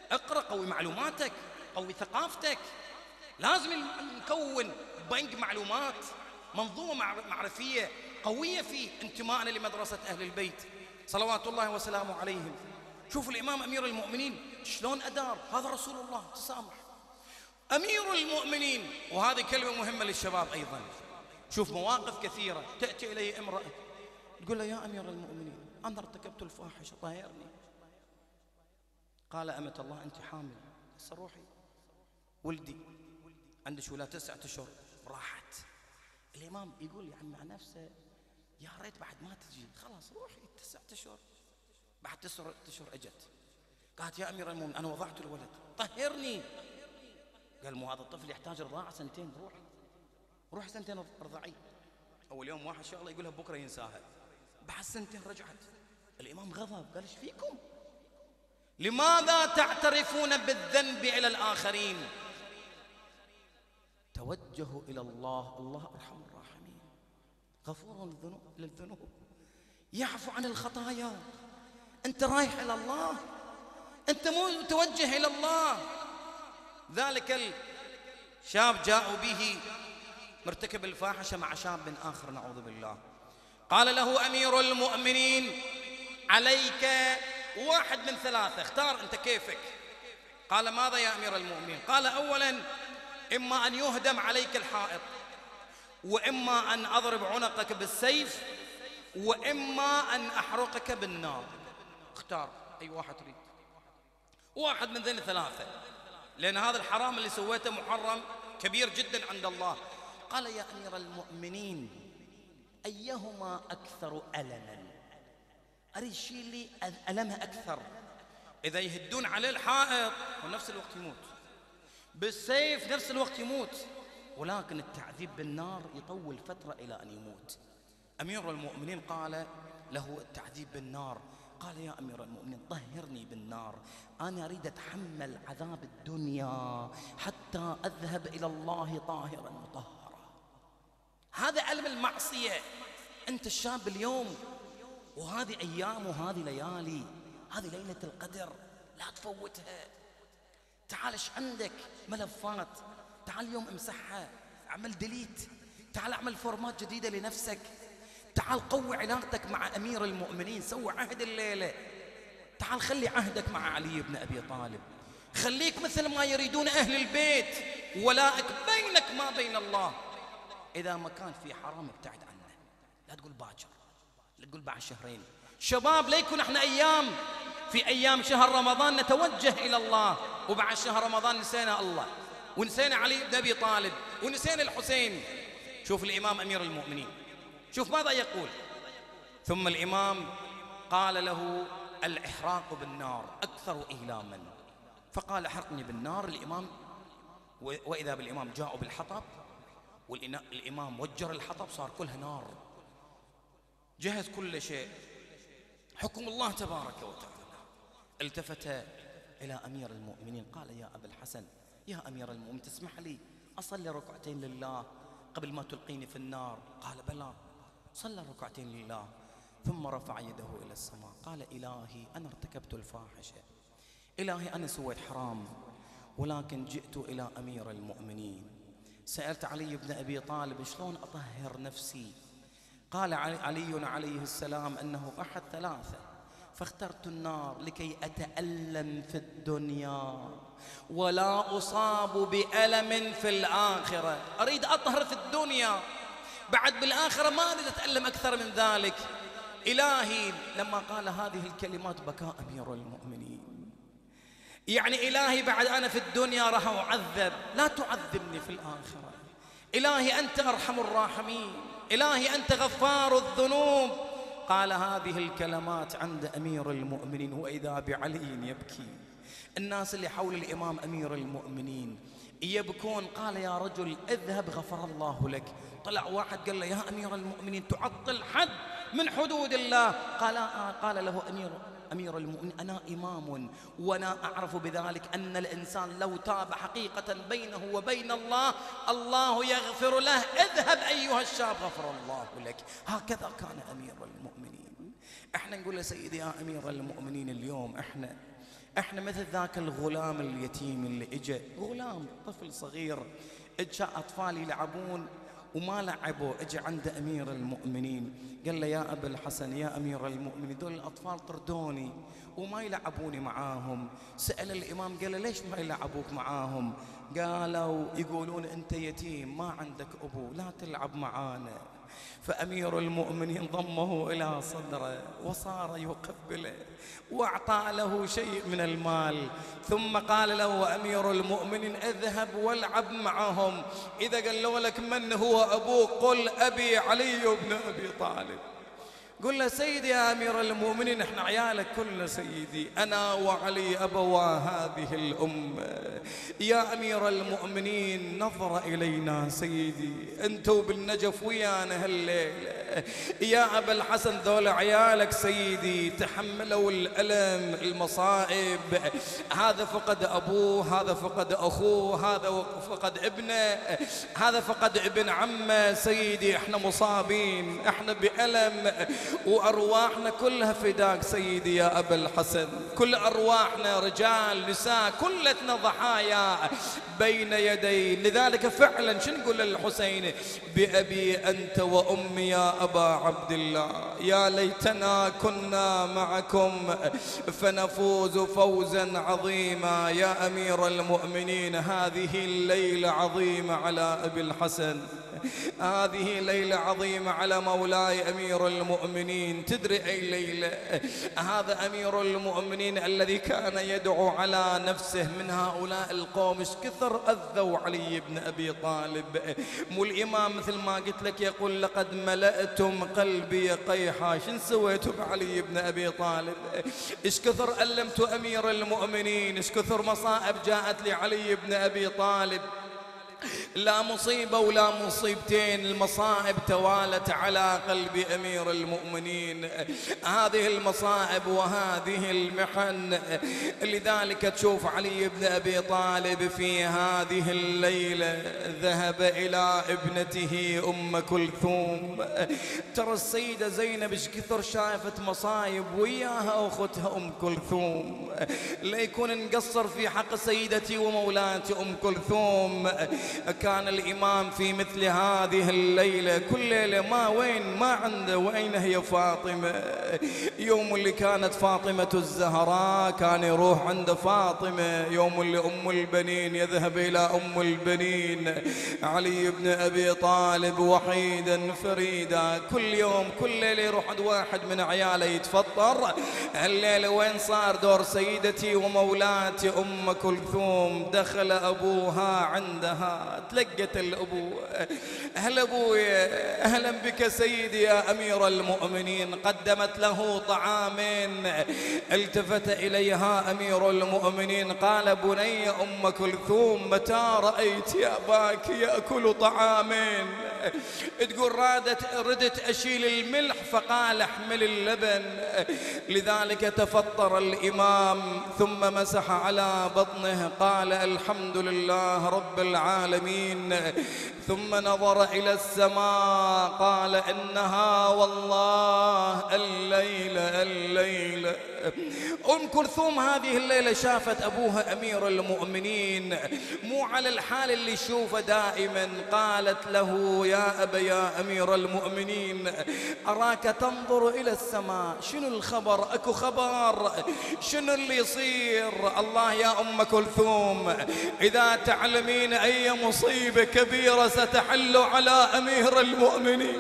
[SPEAKER 1] اقرأ، قوي معلوماتك، قوي ثقافتك. لازم نكون بنك معلومات، منظومة معرفية قوية في انتمائنا لمدرسة أهل البيت صلوات الله وسلامه عليهم. شوفوا الإمام أمير المؤمنين شلون أدار، هذا رسول الله تسامح. أمير المؤمنين، وهذه كلمة مهمة للشباب أيضا. شوف مواقف كثيرة تأتي إلي امرأة تقول له يا أمير المؤمنين أنا ارتكبت الفاحشة طهرني. قال أمة الله أنت حامل؟ هسه روحي، ولدي عندك ولا تسعة أشهر. راحت. الإمام يقول يعني مع نفسه يا ريت بعد ما تجي، خلاص روحي تسعة أشهر. بعد تسعة أشهر أجت قالت يا أمير المؤمنين أنا وضعت الولد طهرني. قال مو هذا الطفل يحتاج رضاعة سنتين، روح روح سنتين ارضعي. أول يوم واحد شغلة يقولها بكرة ينساها، بعد سنتين رجعت. الإمام غضب قال ايش فيكم؟ لماذا تعترفون بالذنب إلى الآخرين؟ توجهوا إلى الله، الله أرحم الراحمين، غفور للذنوب، يعفو عن الخطايا. أنت رايح إلى الله، أنت مو متوجه إلى الله. ذلك الشاب جاءوا به مرتكب الفاحشة مع شاب آخر نعوذ بالله. قال له أمير المؤمنين عليك واحد من ثلاثة، اختار أنت كيفك. قال ماذا يا أمير المؤمنين؟ قال أولا إما أن يهدم عليك الحائط، وإما أن أضرب عنقك بالسيف، وإما أن أحرقك بالنار. اختار أي واحد تريد، واحد من ذين ثلاثة، لأن هذا الحرام اللي سويته محرم كبير جدا عند الله. قال يا أمير المؤمنين أيهما أكثر ألما؟ أريد شيء اللي ألمها أكثر. إذا يهدون عليه الحائط ونفس الوقت يموت، بالسيف نفس الوقت يموت، ولكن التعذيب بالنار يطول فترة إلى أن يموت. أمير المؤمنين قال له التعذيب بالنار. قال يا أمير المؤمنين طهرني بالنار، أنا أريد أتحمل عذاب الدنيا حتى أذهب إلى الله طاهرا مطهرا. هذا ألم المعصية. أنت الشاب اليوم، وهذه أيام وهذه ليالي، هذه ليلة القدر لا تفوتها. تعال ايش عندك ملفات، تعال اليوم امسحها، اعمل ديليت، تعال اعمل فورمات جديدة لنفسك، تعال قوي علاقتك مع أمير المؤمنين، سوي عهد الليلة، تعال خلي عهدك مع علي بن أبي طالب، خليك مثل ما يريدون أهل البيت، ولائك بينك ما بين الله. إذا ما كان في حرام ابتعد عنه، لا تقول باكر، لا تقول بعد شهرين. شباب ليكن احنا أيام في أيام شهر رمضان نتوجه إلى الله، وبعد شهر رمضان نسينا الله ونسينا علي بن أبي طالب ونسينا الحسين. شوف الإمام أمير المؤمنين، شوف ماذا يقول. ثم الإمام قال له الإحراق بالنار أكثر إيلاما، فقال احرقني بالنار. الإمام وإذا بالإمام جاءوا بالحطب، والإمام وجر الحطب صار كلها نار، جهز كل شيء، حكم الله تبارك وتعالى. التفت إلى أمير المؤمنين قال يا أبا الحسن، يا أمير المؤمنين تسمح لي أصلي ركعتين لله قبل ما تلقيني في النار؟ قال بلى. صلى ركعتين لله ثم رفع يده إلى السماء قال إلهي أنا ارتكبت الفاحشة، إلهي أنا سويت حرام، ولكن جئت إلى أمير المؤمنين، سألت علي بن أبي طالب شلون أطهر نفسي، قال علي عليه السلام أنه أحد ثلاثة، فاخترت النار لكي أتألم في الدنيا ولا أصاب بألم في الآخرة. أريد أطهر في الدنيا، بعد بالآخرة ما أريد أتألم أكثر من ذلك. إلهي لما قال هذه الكلمات بكى أمير المؤمنين، يعني إلهي بعد أنا في الدنيا راح أعذب، لا تعذبني في الآخرة. إلهي أنت أرحم الراحمين، إلهي أنت غفار الذنوب. قال هذه الكلمات عند أمير المؤمنين وإذا بعلي يبكي. الناس اللي حول الإمام أمير المؤمنين يبكون. قال يا رجل اذهب غفر الله لك. طلع واحد قال له يا أمير المؤمنين تعطل حد من حدود الله. قال آه. قال له أمير أمير المؤمنين أنا إمام وأنا أعرف بذلك أن الإنسان لو تاب حقيقة بينه وبين الله الله يغفر له، اذهب أيها الشاب غفر الله لك. هكذا كان أمير المؤمنين. احنا نقول له سيدي يا أمير المؤمنين اليوم احنا احنا مثل ذاك الغلام اليتيم اللي اجى، غلام طفل صغير، اجى اطفال يلعبون وما لعبوا، اجى عند امير المؤمنين قال له يا ابا الحسن يا امير المؤمنين دول الاطفال طردوني وما يلعبوني معاهم. سأل الامام قال له ليش ما يلعبوك معاهم؟ قالوا يقولون انت يتيم ما عندك ابو لا تلعب معانا. فأمير المؤمنين ضمه إلى صدره وصار يقبله وأعطى له شيء من المال، ثم قال له أمير المؤمنين اذهب والعب معهم، إذا قالوا لك من هو أبوك قل أبي علي بن أبي طالب. قل له سيدي يا أمير المؤمنين احنا عيالك كلنا سيدي، أنا وعلي أبوا هذه الأمة. يا أمير المؤمنين نظر إلينا سيدي، أنتوا بالنجف ويانا هالليلة. يا أبا الحسن ذول عيالك سيدي تحملوا الألم المصائب، هذا فقد أبوه، هذا فقد أخوه، هذا فقد ابنه، هذا فقد ابن عمه سيدي. احنا مصابين، احنا بألم وأرواحنا كلها فداك سيدي يا أبا الحسن، كل أرواحنا رجال نساء كلتنا ضحايا بين يدي. لذلك فعلا شو نقول للحسين؟ بأبي أنت وأمي يا أبا عبد الله، يا ليتنا كنا معكم فنفوز فوزا عظيما. يا أمير المؤمنين هذه الليلة عظيمة على أبي الحسن، هذه ليلة عظيمة على مولاي أمير المؤمنين. تدري أي ليلة؟ هذا أمير المؤمنين الذي كان يدعو على نفسه من هؤلاء القوم ايش كثر أذوا علي بن أبي طالب. مو الإمام مثل ما قلت لك يقول لقد ملأتم قلبي قيحا، شن سويتوا بعلي بن أبي طالب؟ ايش كثر ألمتوا أمير المؤمنين، ايش كثر مصائب جاءت لعلي بن أبي طالب. لا مصيبة ولا مصيبتين، المصائب توالت على قلب أمير المؤمنين، هذه المصائب وهذه المحن. لذلك تشوف علي بن أبي طالب في هذه الليلة ذهب إلى ابنته أم كلثوم. ترى السيدة زينب ايش كثر شافت مصايب وياها أختها أم كلثوم، لا يكون نقصر في حق سيدتي ومولاتي أم كلثوم. كان الإمام في مثل هذه الليلة كل ليلة ما وين ما عنده وين هي فاطمة. يوم اللي كانت فاطمة الزهراء كان يروح عند فاطمة، يوم اللي أم البنين يذهب إلى أم البنين. علي بن أبي طالب وحيدا فريدا كل يوم كل ليلة يروح عند واحد من عياله يتفطر. هالليلة وين صار دور سيدتي ومولاتي أم كلثوم؟ دخل أبوها عندها تلقت الأبو، أهل أبوي أهلا بك سيدي يا أمير المؤمنين. قدمت له طعامين، التفت إليها أمير المؤمنين قال بني أم كلثوم متى رأيت يا أباك يأكل طعامين؟ تقول رادت ردت أشيل الملح فقال احمل اللبن. لذلك تفطر الإمام ثم مسح على بطنه قال الحمد لله رب العالمين، ثم نظر إلى السماء قال إنها والله الليلة الليلة. أم كلثوم هذه الليلة شافت أبوها أمير المؤمنين مو على الحال اللي يشوفه دائما، قالت له يا أبا يا أمير المؤمنين أراك تنظر إلى السماء، شنو الخبر؟ أكو خبر؟ شنو اللي يصير؟ الله يا أم كلثوم إذا تعلمين أي مصيبة كبيرة ستحل على أمير المؤمنين،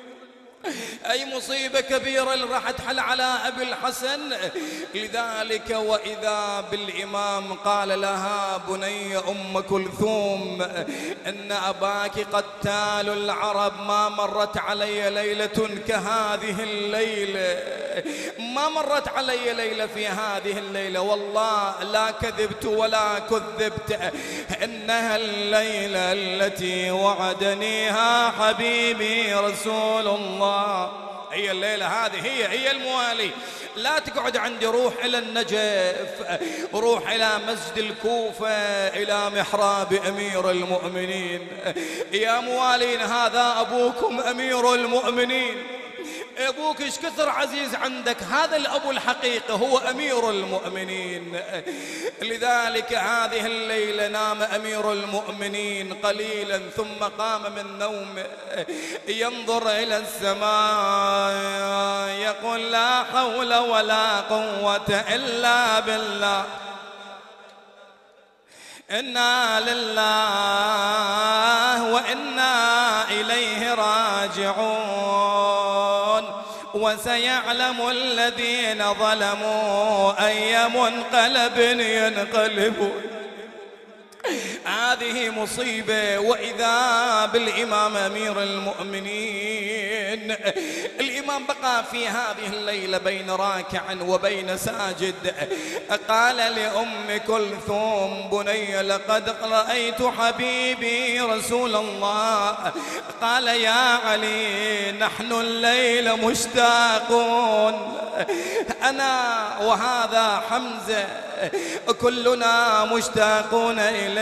[SPEAKER 1] أي مصيبة كبيرة راح تحل على أبي الحسن. لذلك وإذا بالإمام قال لها بني أم كلثوم إن أباك قتال العرب، ما مرت علي ليلة كهذه الليلة، ما مرت علي ليلة في هذه الليلة والله لا كذبت ولا كذبت، إنها الليلة التي وعدنيها حبيبي رسول الله. هي الليلة هذه هي هي الموالي. لا تقعد عندي، روح إلى النجف، روح إلى مسجد الكوفة، إلى محراب أمير المؤمنين. يا موالين هذا أبوكم أمير المؤمنين، أبوك إيش كثر عزيز عندك، هذا الأبو الحقيقي هو أمير المؤمنين. لذلك هذه الليلة نام أمير المؤمنين قليلا ثم قام من نومه ينظر إلى السماء يقول لا حول ولا قوة إلا بالله، إنا لله وإنا إليه راجعون، وسيعلم الذين ظلموا أي منقلب ينقلبون. هذه مصيبة. وإذا بالإمام أمير المؤمنين، الإمام بقى في هذه الليلة بين راكع وبين ساجد. قال لأم كلثوم بني لقد رأيت حبيبي رسول الله. قال يا علي نحن الليل مشتاقون، أنا وهذا حمزة كلنا مشتاقون إليك.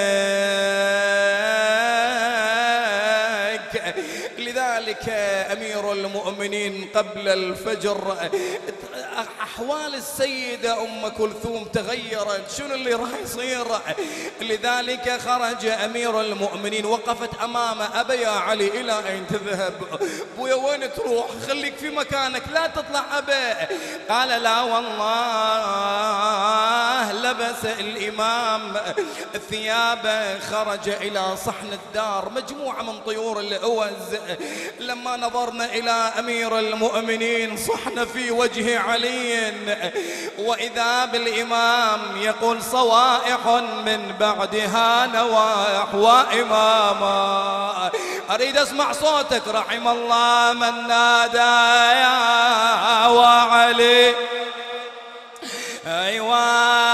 [SPEAKER 1] لذلك أمير المؤمنين قبل الفجر أحوال السيدة أم كلثوم تغيرت، شنو اللي راح يصير؟ لذلك خرج أمير المؤمنين، وقفت أمامه أبا يا علي إلى أين تذهب؟ بويا وين تروح؟ خليك في مكانك لا تطلع أبا. قال لا والله. لبس الإمام ثيابه خرج إلى صحن الدار، مجموعة من طيور الأوز. لما نظرنا إلى أمير المؤمنين صحن في وجه علي، وإذا بالإمام يقول صوائح من بعدها نواح وإماما. أريد أسمع صوتك. رحم الله من نادى يا وعلي. أيوة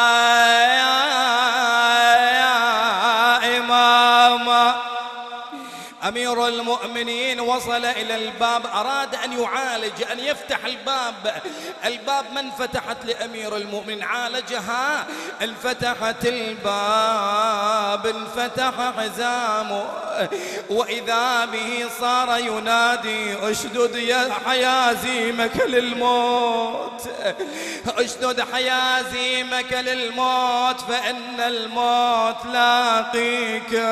[SPEAKER 1] أمير المؤمنين وصل إلى الباب، أراد أن يعالج أن يفتح الباب. الباب ما انفتحت لأمير المؤمنين، عالجها. انفتحت الباب، انفتح حزامه، وإذا به صار ينادي اشدد يا حيازيمك للموت، اشدد حيازيمك للموت فإن الموت لاقيك.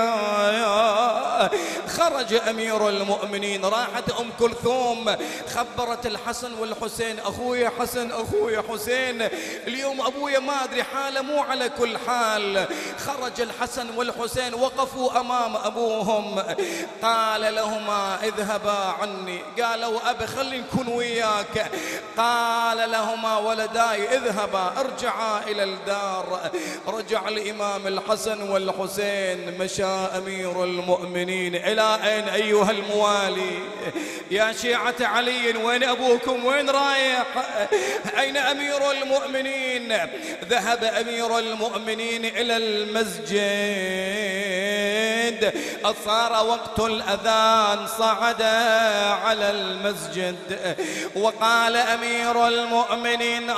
[SPEAKER 1] خرج أمير المؤمنين، راحت أم كلثوم خبرت الحسن والحسين أخويا حسن أخويا حسين اليوم أبويا ما أدري حاله مو على كل حال. خرج الحسن والحسين وقفوا أمام أبوهم، قال لهما اذهبا عني. قالوا أبي خلي نكون وياك. قال لهما ولداي اذهبا ارجعا إلى الدار. رجع الإمام الحسن والحسين. مشى أمير المؤمنين إلى أين أيها الموالي؟ يا شيعة علي وين أبوكم؟ وين رايح؟ أين أمير المؤمنين؟ ذهب أمير المؤمنين إلى المسجد. صار وقت الأذان، صعد على المسجد وقال أمير المؤمنين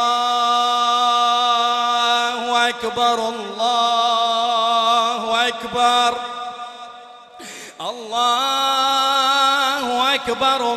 [SPEAKER 1] الله أكبر الله أكبر الله أكبر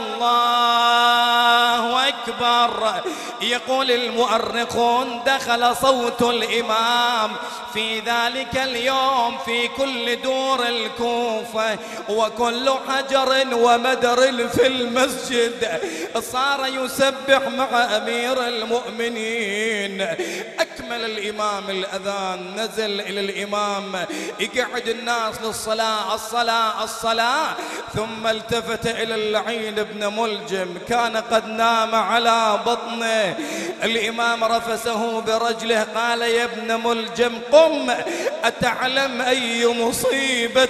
[SPEAKER 1] الله أكبر. يقول المؤرخون دخل صوت الإمام في ذلك اليوم في كل دور الكوفة، وكل حجر ومدر في المسجد صار يسبح مع أمير المؤمنين. أكمل الإمام الأذان، نزل إلى الإمام يقعد الناس للصلاة الصلاة الصلاة. ثم التفت إلى اللعين بن ملجم، كان قد نام على بطنه. الإمام رفسه برجله، قال يا ابن ملجم قم، أتعلم أي مصيبة؟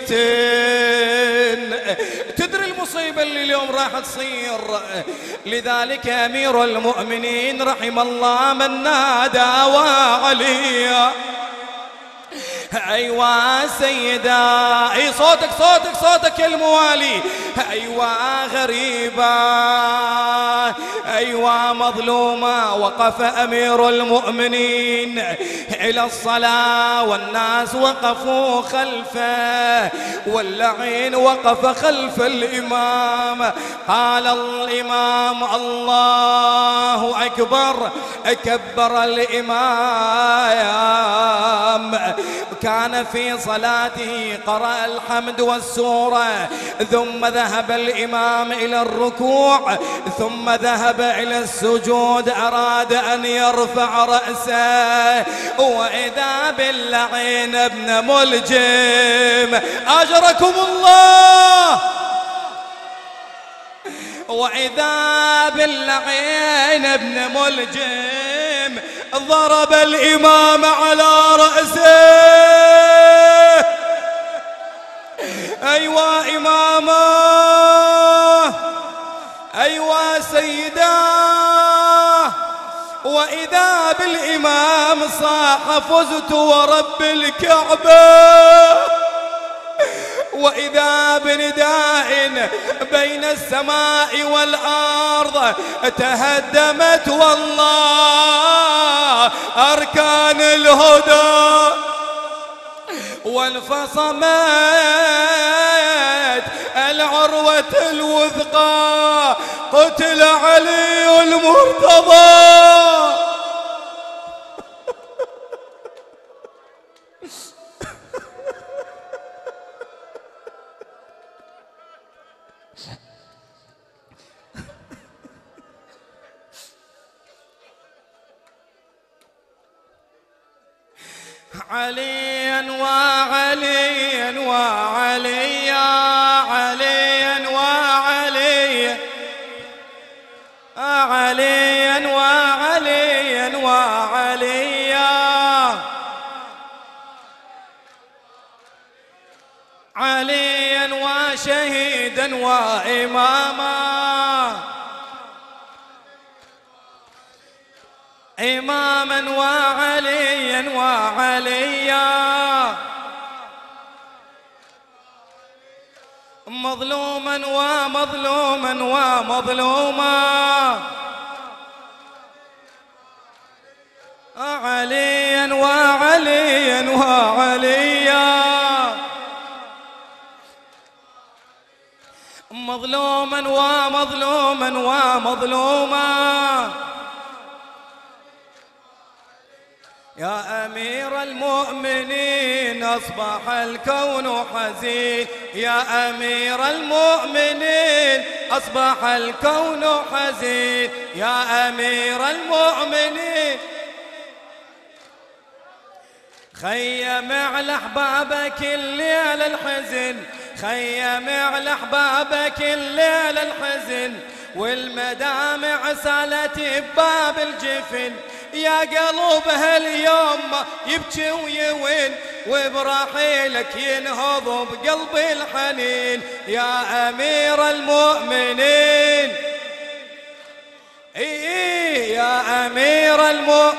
[SPEAKER 1] تدري المصيبة اللي اليوم راح تصير؟ لذلك أمير المؤمنين رحم الله من نادى وعلي. أيوة سيدة، أي صوتك صوتك صوتك يا الموالي. أيوة غريبة أيوة مظلومة. وقف أمير المؤمنين إلى الصلاة والناس وقفوا خلفه، واللعين وقف خلف الإمام. قال الإمام الله أكبر. كبر الإمام، كان في صلاته قرأ الحمد والسورة، ثم ذهب الإمام إلى الركوع، ثم ذهب إلى السجود، أراد أن يرفع رأسه، وإذا باللعين ابن ملجم أجركم الله، وإذا باللعين ابن ملجم ضرب الإمام على رأسه. أيوة إمامه، أيوة سيدا. وإذا بالإمام صاح فزت ورب الكعبة، وإذا بنداء بين السماء والأرض تهدمت والله أركان الهدى، وانفصمت العروة الوثقى، قتل علي المرتضى. عليا وعليا وعليا عليا وعليا عليا وعليا وعليا عليا وشهيدا وإماما، إماما وعليا وعليا، مظلوما ومظلوما ومظلوما، عليا وعليا وعليا، مظلوما ومظلوما ومظلوما. يا أمير المؤمنين أصبح الكون حزين، يا أمير المؤمنين أصبح الكون حزين، يا أمير المؤمنين خيم على أحبابك الليل الحزن، خيم على أحبابك الليل الحزن، والمدامع سالت بباب الجفن، يا قلب هاليوم يبكي ويوين، وبرحيلك ينهض بقلبي الحنين، يا أمير المؤمنين. إيه يا أمير المؤمنين،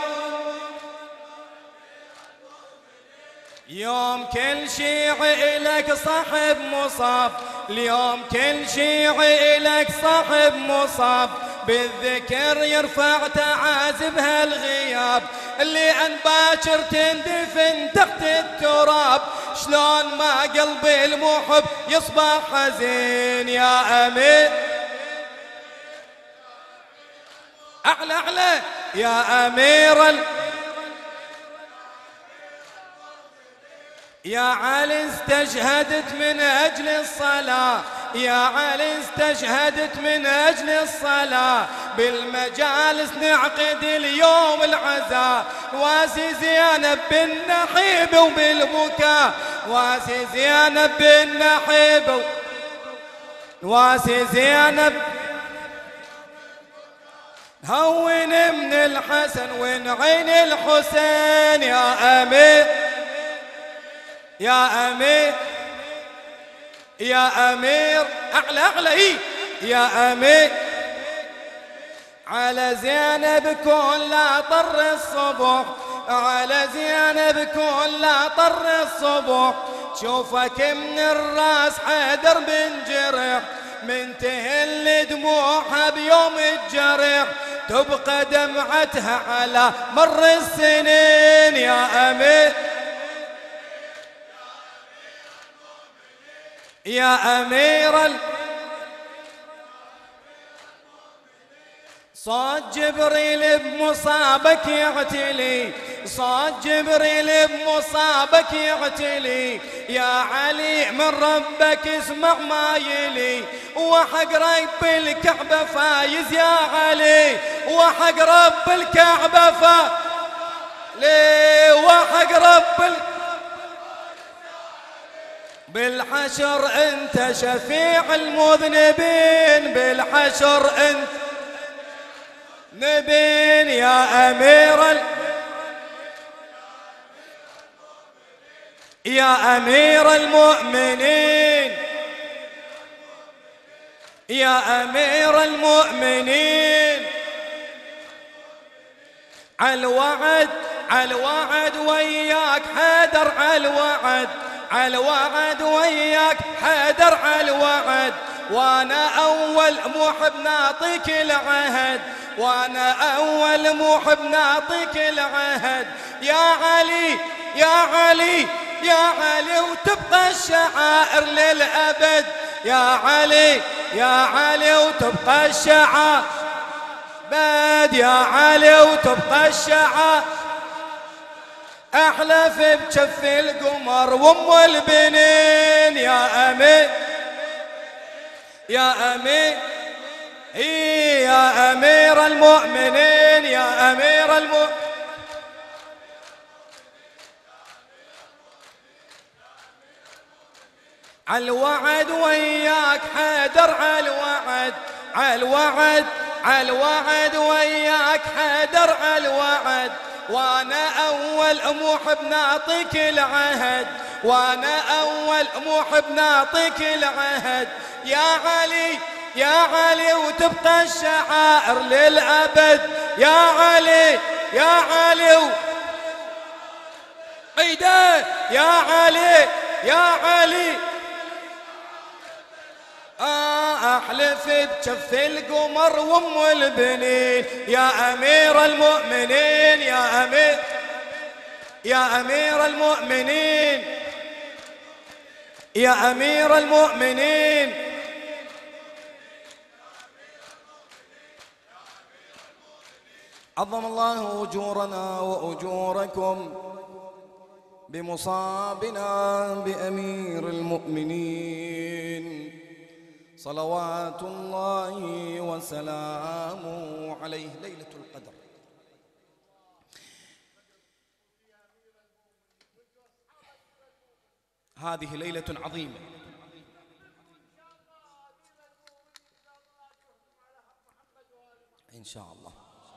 [SPEAKER 1] يوم كل شيعي إلك صاحب مصاب، اليوم كل شيعي إلك صاحب مصاب، بالذكر يرفع تعازب هالغياب، اللي أن باكر تندفن تحت التراب، شلون ما قلبي المحب يصبح حزين، يا أمير أعلى أعلى، يا أمير ال... يا علي استشهدت من أجل الصلاة، يا علي استشهدت من أجل الصلاة، بالمجالس نعقد اليوم العزاء، واسي زينب بن نحيب وبالبكاء، واسي زينب بن نحيب، واسي زينب هون من الحسن ونعين الحسين، يا أمير يا أمير يا أمير أعلى أعلى إيه يا أمير، على زينب كل طر الصبح، على زينب كل طر الصبح، شوفك من الراس حيدر بن جرح، من تهل دموعها بيوم الجرح تبقى دمعتها على مر السنين. يا أمير يا أمير ال... صوت جبريل بمصابك يعتلي، صوت جبريل بمصابك يعتلي، يا علي من ربك اسمع ما يلي، وحق رب الكعبة فايز يا علي، وحق رب الكعبة فايز ليه، وحق رب الكعبة بالحشر انت شفيع المذنبين، بالحشر انت نبين يا أمير ال... يا أمير المؤمنين، يا أمير المؤمنين، عالوعد عالوعد وياك حيدر، عالوعد عالوعد وياك حيدر، عالوعد وانا اول محب نعطيك العهد، وانا اول محب نعطيك العهد، يا علي يا علي يا علي، وتبقى الشعائر للابد، يا علي يا علي وتبقى الشعائر بد، يا علي وتبقى الشعائر، احلف بجف القمر وام البنين. يا امير يا امير يا امير المؤمنين، يا امير المؤمنين، عالوعد وياك حيدر، عالوعد عالوعد عالوعد وياك حيدر، عالوعد وانا اول محب نعطيك العهد، وانا اول محب نعطيك العهد، يا علي يا علي وتبقى الشعائر للابد، يا علي يا علي و... عيده يا علي يا علي، آه احلف بجف القمر وام البنين، يا امير المؤمنين، يا امير يا امير المؤمنين، يا امير المؤمنين، عظم الله اجورنا واجوركم بمصابنا بامير المؤمنين صلوات الله وسلامه عليه. ليلة القدر هذه ليلة عظيمة، إن شاء الله.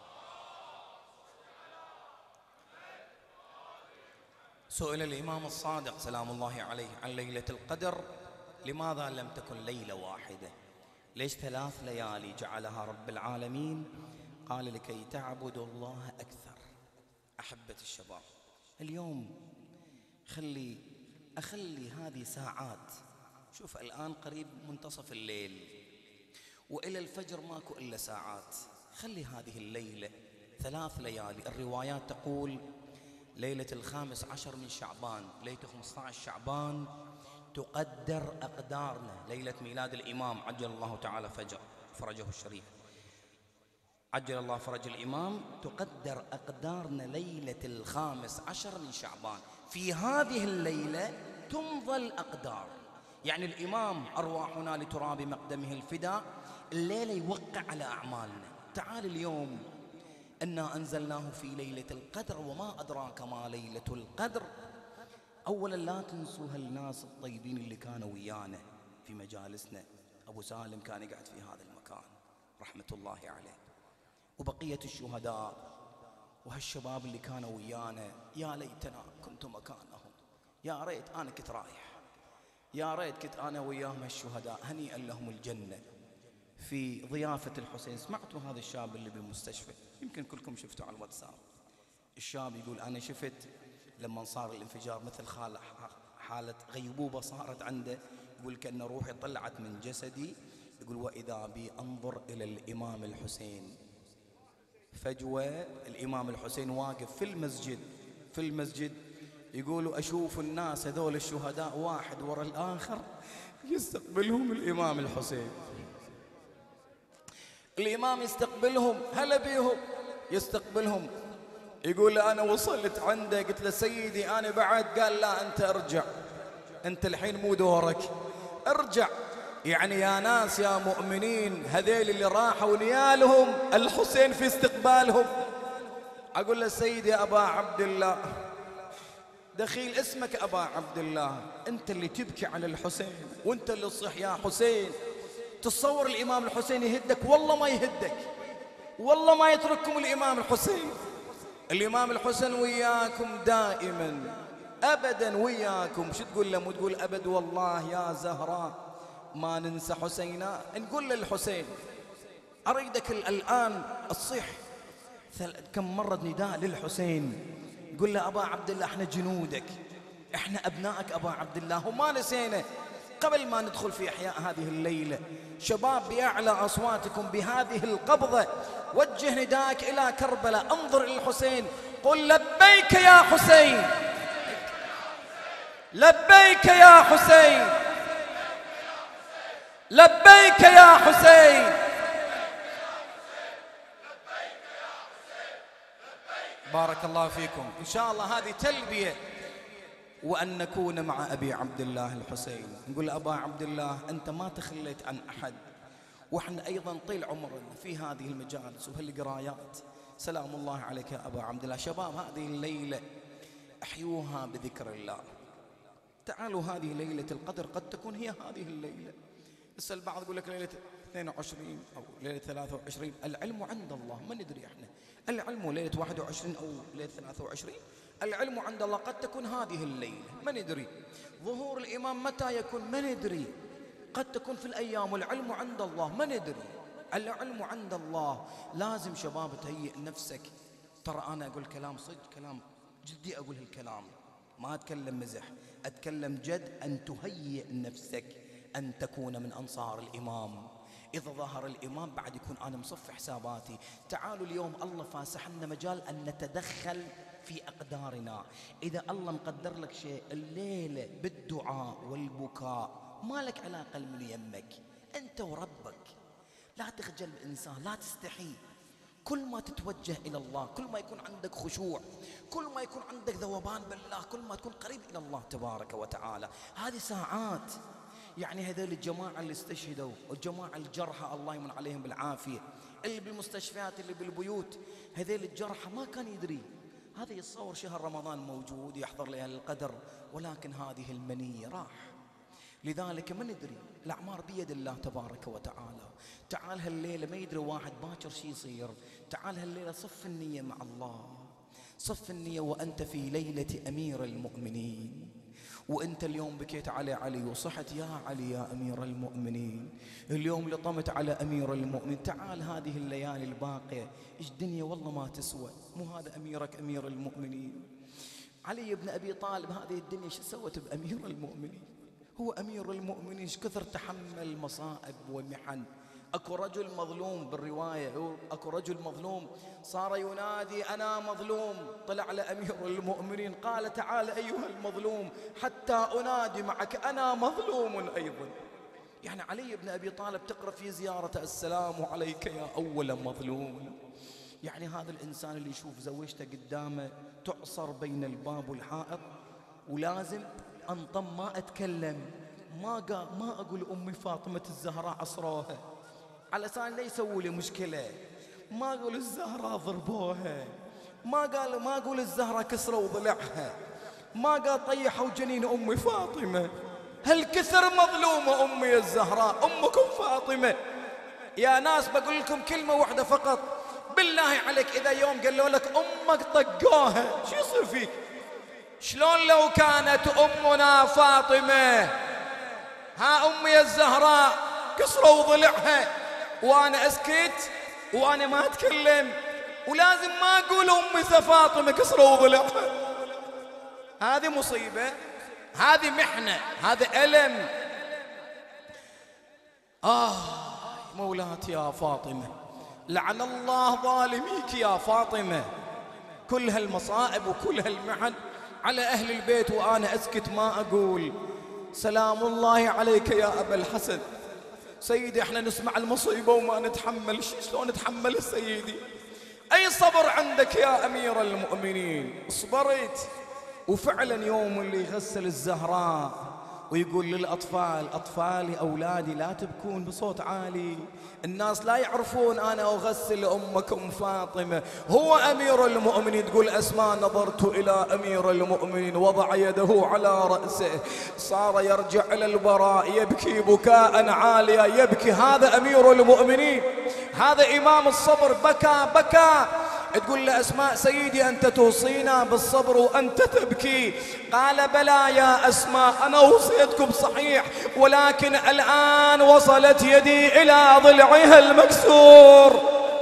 [SPEAKER 1] سئل الإمام الصادق سلام الله عليه عن ليلة القدر: لماذا لم تكن ليلة واحدة؟ ليش ثلاث ليالي جعلها رب العالمين؟ قال: لكي تعبدوا الله أكثر. أحبة الشباب، اليوم خلي أخلي هذه ساعات، شوف الآن قريب منتصف الليل وإلى الفجر ماكو إلا ساعات، خلي هذه الليلة ثلاث ليالي. الروايات تقول ليلة الخامس عشر من شعبان، ليلة خمسة عشر شعبان تقدر أقدارنا، ليلة ميلاد الإمام عجل الله تعالى فجر فرجه الشريف، عجل الله فرج الإمام، تقدر أقدارنا ليلة الخامس عشر من شعبان. في هذه الليلة تمضى الأقدار، يعني الإمام أرواحنا لتراب مقدمه الفداء، الليلة يوقع على أعمالنا. تعال اليوم إنا أنزلناه في ليلة القدر وما أدراك ما ليلة القدر. أولا لا تنسوا هالناس الطيبين اللي كانوا ويانا في مجالسنا، أبو سالم كان يقعد في هذا المكان رحمة الله عليه، وبقية الشهداء وهالشباب اللي كانوا ويانا، يا ليتنا كنت مكانهم، يا ريت أنا كنت رايح، يا ريت كنت أنا وياهم هالشهداء، هنيئا لهم الجنة. في ضيافة الحسين سمعتوا هذا الشاب اللي بالمستشفى، يمكن كلكم شفتوا على الواتساب، الشاب يقول أنا شفت لما صار الانفجار مثل حالة غيبوبة صارت عنده، يقول كأن روحي طلعت من جسدي يقول وإذا بي أنظر إلى الإمام الحسين. فجوة الإمام الحسين واقف في المسجد في المسجد يقولوا أشوف الناس هذول الشهداء واحد وراء الآخر يستقبلهم الإمام الحسين. الإمام يستقبلهم، هلا بيهم، يستقبلهم. يقول أنا وصلت عنده، قلت له سيدي أنا بعد. قال لا أنت ارجع، أنت الحين مو دورك، ارجع. يعني يا ناس يا مؤمنين، هذيل اللي راحوا نيالهم الحسين في استقبالهم. أقول له سيدي أبا عبد الله، دخيل اسمك أبا عبد الله، أنت اللي تبكي على الحسين وأنت اللي تصيح يا حسين. تصور الإمام الحسين يهدك؟ والله ما يهدك، والله ما يترككم الإمام الحسين. الإمام الحسين وياكم دائما أبدا، وياكم. شو تقول له؟ مو تقول أبد والله يا زهراء ما ننسى حسينا. نقول للحسين أريدك الآن تصيح كم مرة نداء للحسين، قل له أبا عبد الله احنا جنودك، احنا أبنائك أبا عبد الله. وما نسينا. قبل ما ندخل في إحياء هذه الليلة، شباب بأعلى أصواتكم بهذه القبضة وجه نداءك إلى كربلاء، انظر إلى الحسين، قل لبيك يا حسين، لبيك يا حسين، لبيك يا حسين. بارك الله فيكم. إن شاء الله هذه تلبية، وأن نكون مع أبي عبد الله الحسين. نقول أبا عبد الله أنت ما تخليت عن أحد، وإحنا أيضا طيل عمرنا في هذه المجالس وهالقرايات. سلام الله عليك يا أبا عبد الله. شباب هذه الليلة أحيوها بذكر الله. تعالوا هذه ليلة القدر قد تكون هي هذه الليلة. بس البعض يقول لك ليلة اثنين وعشرين أو ليلة ثلاثة وعشرين. العلم عند الله، ما ندري إحنا العلم ليلة واحد وعشرين أو ليلة ثلاثة وعشرين. العلم عند الله، قد تكون هذه الليلة ما ندري. ظهور الإمام متى يكون ما ندري، قد تكون في الأيام. والعلم عند الله ما ندري، العلم عند الله. لازم شباب تهيئ نفسك. ترى أنا أقول كلام صدق، كلام جدي، أقول هالكلام ما أتكلم مزح، أتكلم جد. أن تهيئ نفسك أن تكون من أنصار الإمام. إذا ظهر الإمام بعد يكون أنا مصف حساباتي. تعالوا اليوم الله فاسح لنا مجال أن نتدخل في أقدارنا. إذا الله مقدر لك شيء الليلة بالدعاء والبكاء، ما لك علاقة من يمك، أنت وربك. لا تخجل الإنسان، لا تستحي. كل ما تتوجه إلى الله، كل ما يكون عندك خشوع، كل ما يكون عندك ذوبان بالله، كل ما تكون قريب إلى الله تبارك وتعالى. هذه ساعات. يعني هذول الجماعة اللي استشهدوا والجماعة الجرحى الله يمن عليهم بالعافية، اللي بالمستشفيات اللي بالبيوت، هذول الجرحى ما كان يدري. هذا يتصور شهر رمضان موجود يحضر لأهل القدر، ولكن هذه المنية راح. لذلك ما ندري، الأعمار بيد الله تبارك وتعالى. تعال هالليلة، ما يدري واحد باكر شي يصير. تعال هالليلة صف النية مع الله، صف النية وأنت في ليلة أمير المؤمنين. وأنت اليوم بكيت على علي وصحت يا علي يا أمير المؤمنين، اليوم لطمت على أمير المؤمنين. تعال هذه الليالي الباقية، إيش دنيا والله ما تسوى، مو هذا أميرك أمير المؤمنين. علي بن أبي طالب هذه الدنيا إيش سوت بأمير المؤمنين؟ هو أمير المؤمنين إيش كثر تحمل مصائب ومحن. أكو رجل مظلوم بالرواية، أكو رجل مظلوم صار ينادي أنا مظلوم. طلع لأمير المؤمنين قال تعال أيها المظلوم حتى أنادي معك أنا مظلوم أيضا. يعني علي بن أبي طالب تقرأ في زيارة السلام عليك يا أول مظلوم. يعني هذا الإنسان اللي يشوف زوجته قدامه تعصر بين الباب والحائط، ولازم أنطم ما أتكلم، ما قا ما أقول أمي فاطمة الزهراء عصروها على أساس لا يسووا لي مشكلة، ما أقول الزهراء ضربوها، ما قال ما أقول الزهراء كسروا ضلعها، ما قال طيحوا جنين أمي فاطمة. هل كثر مظلومة أمي الزهراء، أمكم فاطمة. يا ناس بقول لكم كلمة واحدة فقط، بالله عليك إذا يوم قالوا لك أمك طقوها شو يصير فيك؟ شلون لو كانت أمنا فاطمة ها أمي الزهراء كسروا ضلعها وأنا أسكت وأنا ما أتكلم، ولازم ما أقول أمي فاطمة كسروا ضلعها؟ هذه مصيبة، هذه محنة، هذا ألم. آه مولاتي يا فاطمة، لعن الله ظالميك يا فاطمة. كل هالمصائب وكل هالمحن على أهل البيت وأنا أسكت ما أقول. سلام الله عليك يا أبا الحسن. سيدي احنا نسمع المصيبة وما نتحمل. شلون نتحمل سيدي؟ أي صبر عندك يا أمير المؤمنين؟ صبرت. وفعلا يوم اللي يغسل الزهراء ويقول للأطفال: أطفالي أولادي لا تبكون بصوت عالي، الناس لا يعرفون أنا أغسل أمكم فاطمة. هو أمير المؤمنين. تقول أسماء: نظرت إلى أمير المؤمنين وضع يده على رأسه، صار يرجع إلى البراء يبكي بكاء عاليا يبكي. هذا أمير المؤمنين، هذا إمام الصبر. بكى بكى. تقول له أسماء: سيدي أنت توصينا بالصبر وأنت تبكي. قال: بلى يا أسماء، أنا وصيتكم صحيح، ولكن الآن وصلت يدي إلى ضلعها المكسور.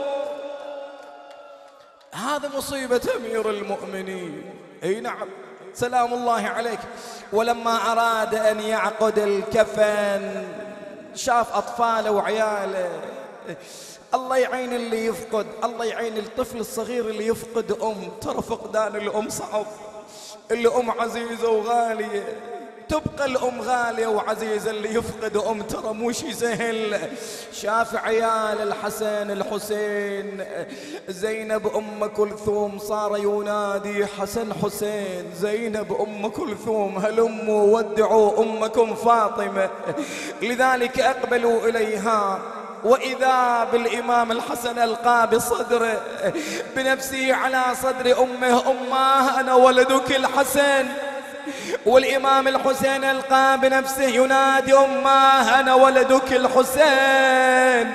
[SPEAKER 1] هذا مصيبة أمير المؤمنين. أي نعم، سلام الله عليك. ولما أراد أن يعقد الكفن شاف أطفاله وعياله. الله يعين اللي يفقد، الله يعين الطفل الصغير اللي يفقد أم. ترى فقدان الأم صعب. الأم عزيزة وغالية، تبقى الأم غالية وعزيزة. اللي يفقد أم ترى مو شي سهل. شاف عيال الحسن الحسين، زينب أم كلثوم، صار ينادي: حسن حسين، زينب أم كلثوم، هلموا ودعوا أمكم فاطمة. لذلك أقبلوا إليها، وإذا بالإمام الحسن ألقى بصدره بنفسه على صدر أمه: أماه أنا ولدك الحسن. والإمام الحسين ألقى بنفسه ينادي: أماه أنا ولدك الحسين،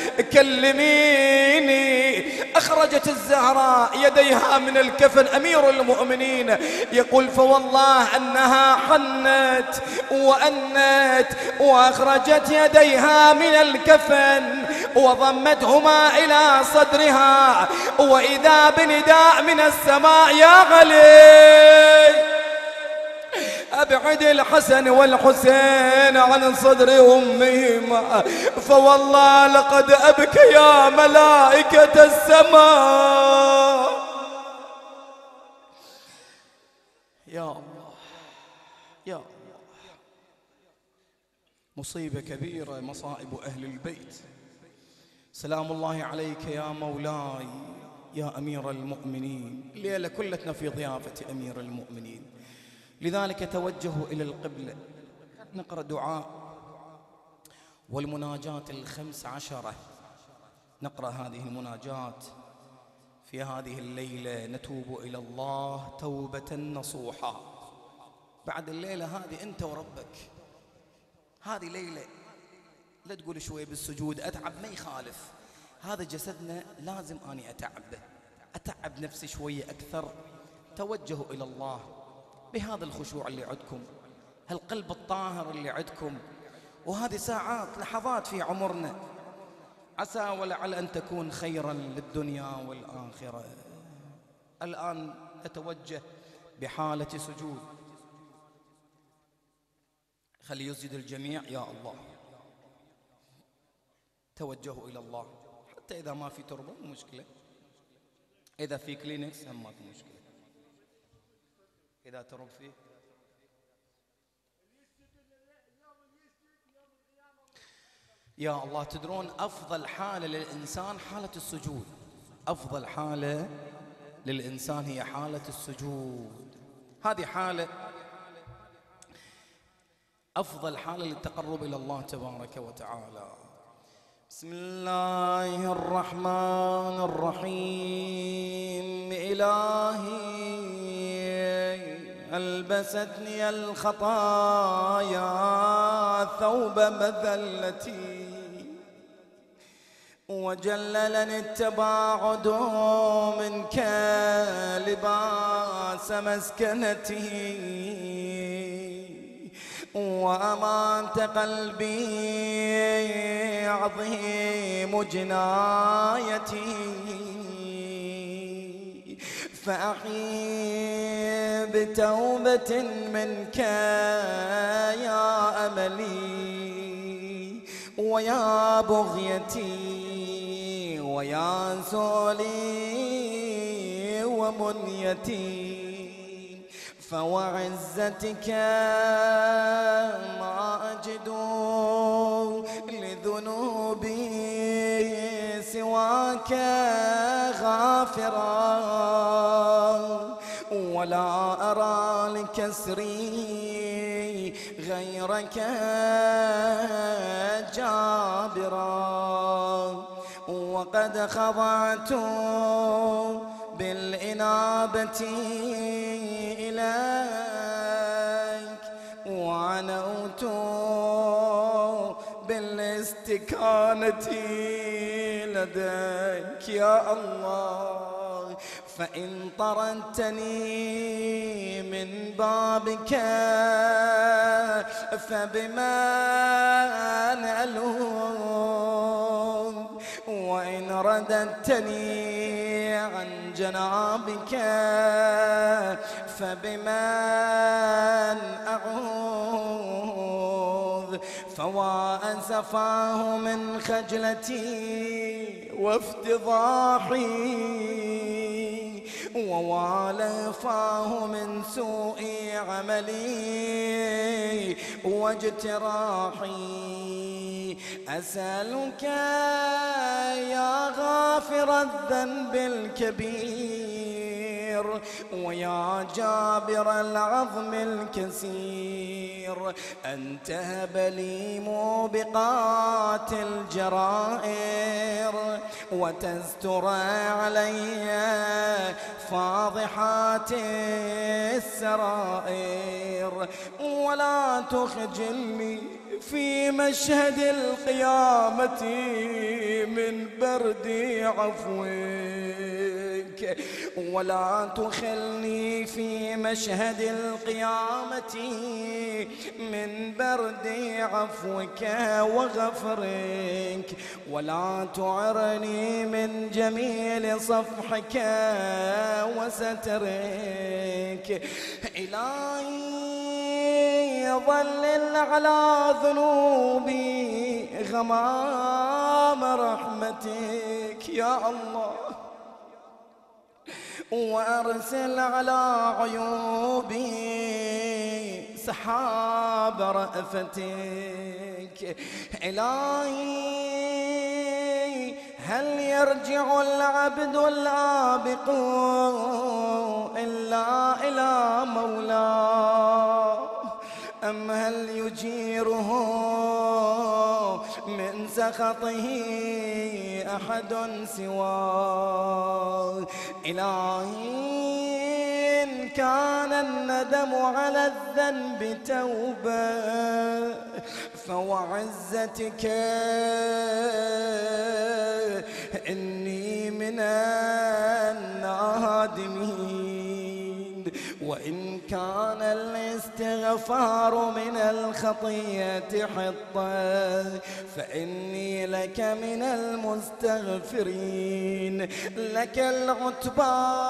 [SPEAKER 1] كلميني. أخرجت الزهراء يديها من الكفن. أمير المؤمنين يقول: فوالله أنها حنت وأنت وأخرجت يديها من الكفن وضمتهما إلى صدرها، وإذا بنداء من السماء: يا علي أبعد الحسن والحسين عن صدر أمهما، فوالله لقد أبكي يا ملائكة السماء. يا الله يا الله، مصيبة كبيرة، مصائب أهل البيت. سلام الله عليك يا مولاي يا أمير المؤمنين. الليلة كلتنا في ضيافة أمير المؤمنين، لذلك توجهوا إلى القبلة. نقرأ دعاء والمناجات الخمس عشرة. نقرأ هذه المناجات في هذه الليلة، نتوب إلى الله توبة نصوحا. بعد الليلة هذه أنت وربك، هذه ليلة لا تقول شوي بالسجود أتعب، ما يخالف، هذا جسدنا لازم أني أتعبه، أتعب نفسي شوية أكثر. توجهوا إلى الله بهذا الخشوع اللي عندكم، هالقلب الطاهر اللي عندكم، وهذه ساعات لحظات في عمرنا، عسى ولعل أن تكون خيرا للدنيا والآخرة. الآن نتوجه بحالة سجود. خلي يسجد الجميع. يا الله، توجهوا إلى الله. حتى إذا ما في تربة مو مشكلة، إذا في كلينكس هم ما في مشكلة، إذا ترب فيه. يا الله، تدرون أفضل حالة للإنسان حالة السجود. أفضل حالة للإنسان هي حالة السجود. هذه حالة أفضل حالة للتقرب إلى الله تبارك وتعالى. بسم الله الرحمن الرحيم. إلهي ألبستني الخطايا ثوب مذلتي، وجللني التباعد منك لباس مسكنتي، وأمانت قلبي عظيم جنايتي، فأحيي بتوبة منك يا أملي،
[SPEAKER 2] ويا بغيتي ويا زولي ومنيتي، فوعزتك ما أجد لذنوبي سواك غافرا، ولا أرى لكسري غيرك جابرا، وقد خضعت بالإنابة إليك، وعنوت بالاستكانة لديك يا الله. فإن طردتني من بابك فبمن ألوم، وإن رددتني عن جنابك فبمن أعوذ. فوا أسفاه من خجلتي وافتضاحي، ووالفاه من سوء عملي واجتراحي. أسألك يا غافر الذنب الكبير ويا جابر العظم الكسير، أن تهب لي موبقات الجرائر، وتستر علي فاضحات السرائر، ولا تخجلني في مشهد القيامة من برد عفوك، ولا تخلني في مشهد القيامة من برد عفوك وغفرك، ولا تعرني من جميل صفحك وسترك. إلهي ظلل على ذنوبي غمام رحمتك يا الله، وأرسل على عيوبي سحاب رأفتك. إلهي هل يرجع العبد الآبق إلا إلى مولاه، أم هل يجيره من سخطه أحد سواه؟ إلهي إن كان الندم على الذنب توبة فوعزتك إني من النادمين، وإن كان الاستغفار من الخطيئة حطة فإني لك من المستغفرين، لك العتبى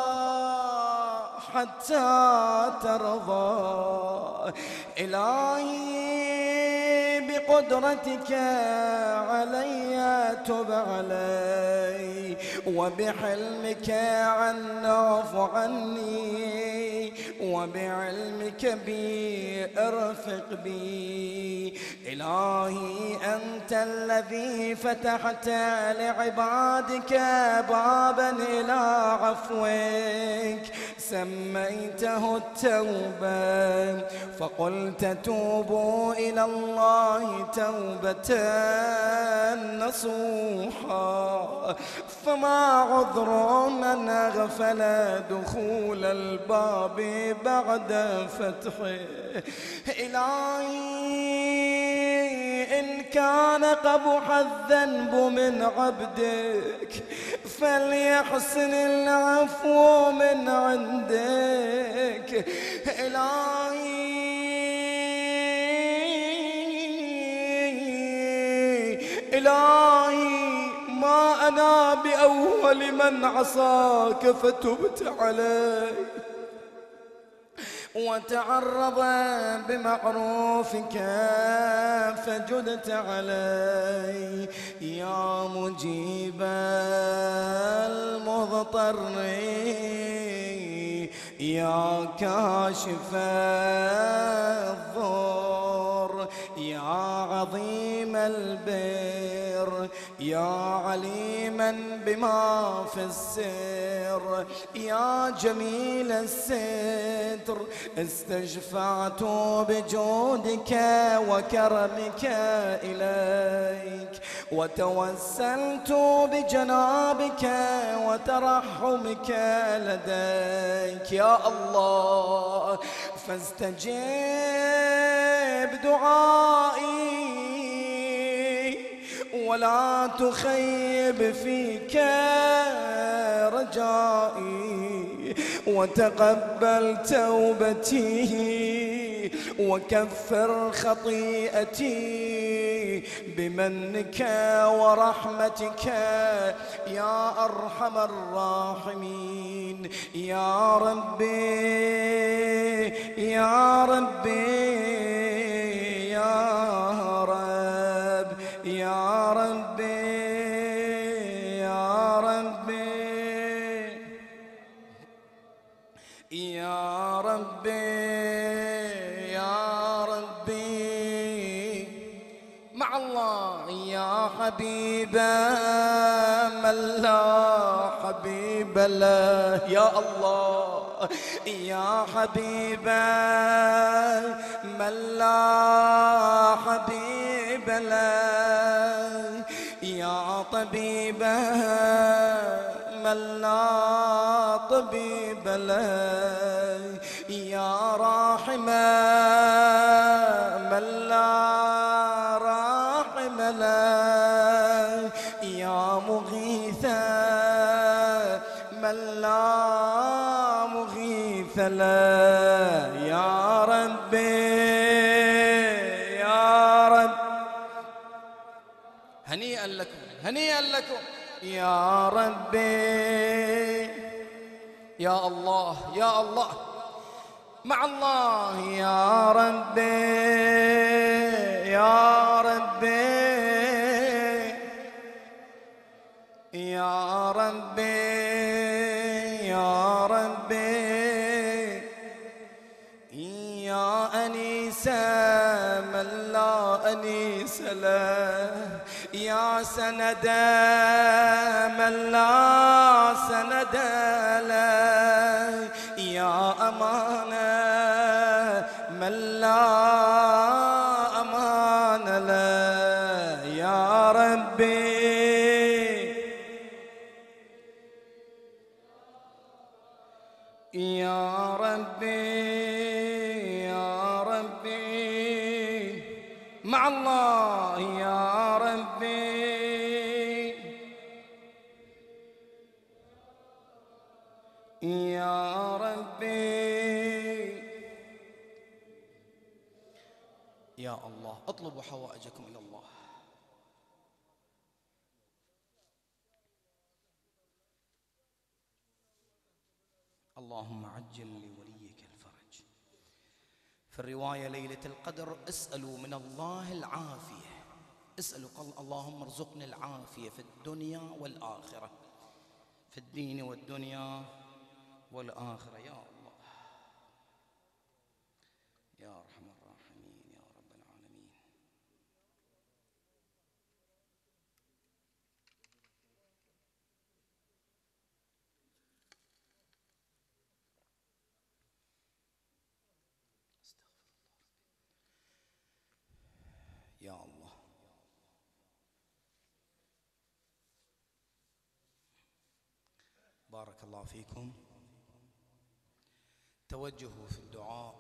[SPEAKER 2] حتى ترضى. إلهي بقدرتك علي تب علي، وبحلمك عنا اعف عني، وبعلمك بي ارفق بي. إلهي أنت الذي فتحت لعبادك بابا إلى عفوك سميته التوبة، فقلت توبوا إلى الله توبة نصوحا، فما عذر من أغفل دخول الباب بعد فتحه. إلهي إن كان قبح الذنب من عبدك فليحسن العفو من عندك. إلهي إلهي ما أنا بأول من عصاك فتبت علي، وتعرض بمعروفك فجدت علي يا مجيب المضطر يا كاشف الضر يا عظيم البر يا عليما بما في السر يا جميل الستر استشفعت بجودك وكرمك إليك وتوسلت بجنابك وترحمك لديك يا الله فاستجب دعائي ولا تخيب فيك رجائي وتقبل توبتي وكفر خطيئتي بمنك ورحمتك يا أرحم الراحمين يا ربي يا ربي يا رب يا ربي يا ربي يا ربي يا ربي مع الله يا حبيب من لا حبيب له يا الله يا حبيب من لا حبيب له يا طبيب من لا طبيب له يا راحم من لا راحم له يا مغيث من لا مغيث له يا ربي يا رب هنيئا لكم هنيئا لكم يا ربي يا الله يا الله مع الله يا ربي يا ربي يا ربي يا ربي يا أنيس من لا أنيس له يا سند من لا سند له يا أمان من لا أمان له يا ربي يا ربي يا ربي مع الله يا ربي يا ربي يا الله اطلبوا حوائجكم إلى الله. اللهم عجل لوليك الفرج. في الرواية ليلة القدر اسألوا من الله العافية، اسألوا قال اللهم ارزقني العافية في الدنيا والآخرة، في الدين والدنيا والآخرة يا الله يا أرحم الراحمين يا رب العالمين. يا الله بارك الله فيكم. توجهوا في الدعاء،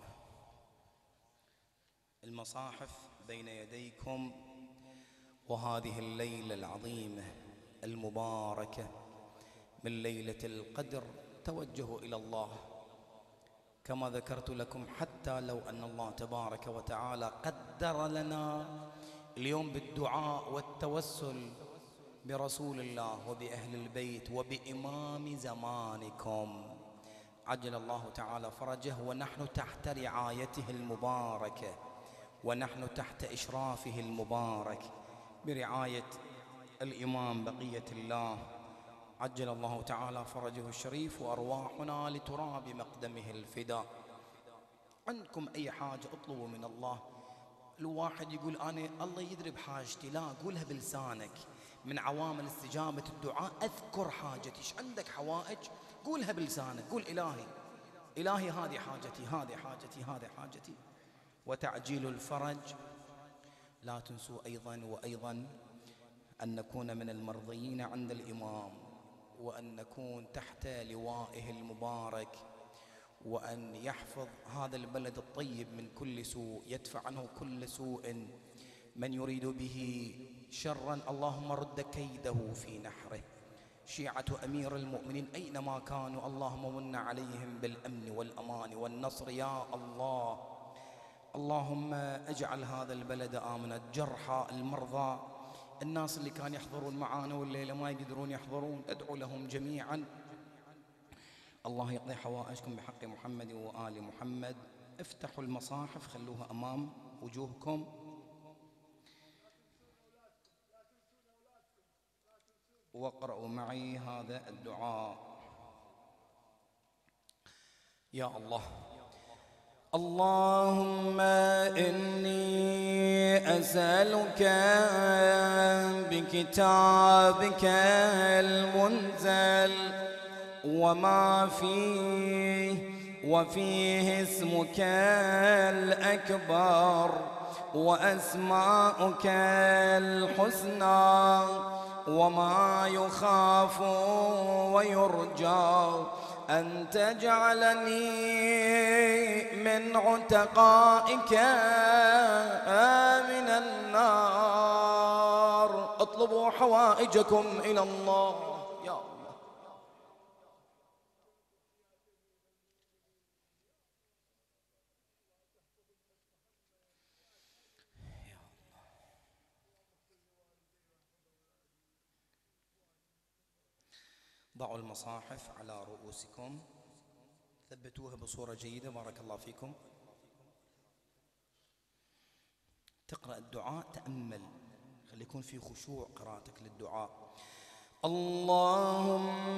[SPEAKER 2] المصاحف بين يديكم، وهذه الليلة العظيمة المباركة من ليلة القدر توجهوا إلى الله كما ذكرت لكم، حتى لو أن الله تبارك وتعالى قدر لنا اليوم بالدعاء والتوسل برسول الله وبأهل البيت وبإمام زمانكم،
[SPEAKER 1] عجل الله تعالى فرجه، ونحن تحت رعايته المباركة، ونحن تحت إشرافه المبارك برعاية الإمام بقية الله عجل الله تعالى فرجه الشريف، وأرواحنا لتراب مقدمه الفداء. عندكم أي حاجة اطلبوا من الله. الواحد يقول أنا الله يدري بحاجتي، لا، قولها بلسانك. من عوامل استجابة الدعاء أذكر حاجتي. إيش عندك حوائج قولها بلسانك، قول إلهي إلهي هذه حاجتي هذه حاجتي هذه حاجتي. وتعجيل الفرج، لا تنسوا أيضا وأيضا أن نكون من المرضيين عند الإمام، وأن نكون تحت لوائه المبارك، وأن يحفظ هذا البلد الطيب من كل سوء، يدفع عنه كل سوء من يريد به شرا، اللهم رد كيده في نحره. شيعة أمير المؤمنين أينما كانوا اللهم من عليهم بالأمن والأمان والنصر يا الله. اللهم اجعل هذا البلد آمنا. الجرحى، المرضى، الناس اللي كانوا يحضرون معانا والليلة ما يقدرون يحضرون، أدعو لهم جميعا. الله يقضي حوائجكم بحق محمد وآل محمد. افتحوا المصاحف خلوها أمام وجوهكم. واقرأوا معي هذا الدعاء. يا الله، اللهم إني أسألك بكتابك المنزل وما فيه وفيه اسمك الأكبر وأسماؤك الحسنى وما يخاف ويرجى، أن تجعلني من عتقائك من النار. اطلبوا حوائجكم إلى الله. يا الله، ضعوا المصاحف على رؤوسكم، ثبتوها بصورة جيدة بارك الله فيكم. تقرأ الدعاء تأمل، خلي يكون في خشوع قراءتك للدعاء. اللهم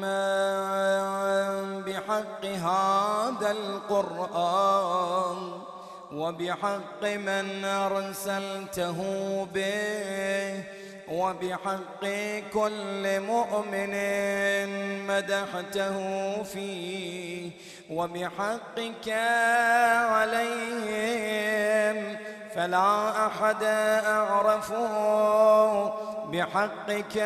[SPEAKER 1] بحق هذا القرآن وبحق من أرسلته به وبحق كل مؤمن مدحته فيه وبحقك عليهم فلا أحد أعرفه بحقك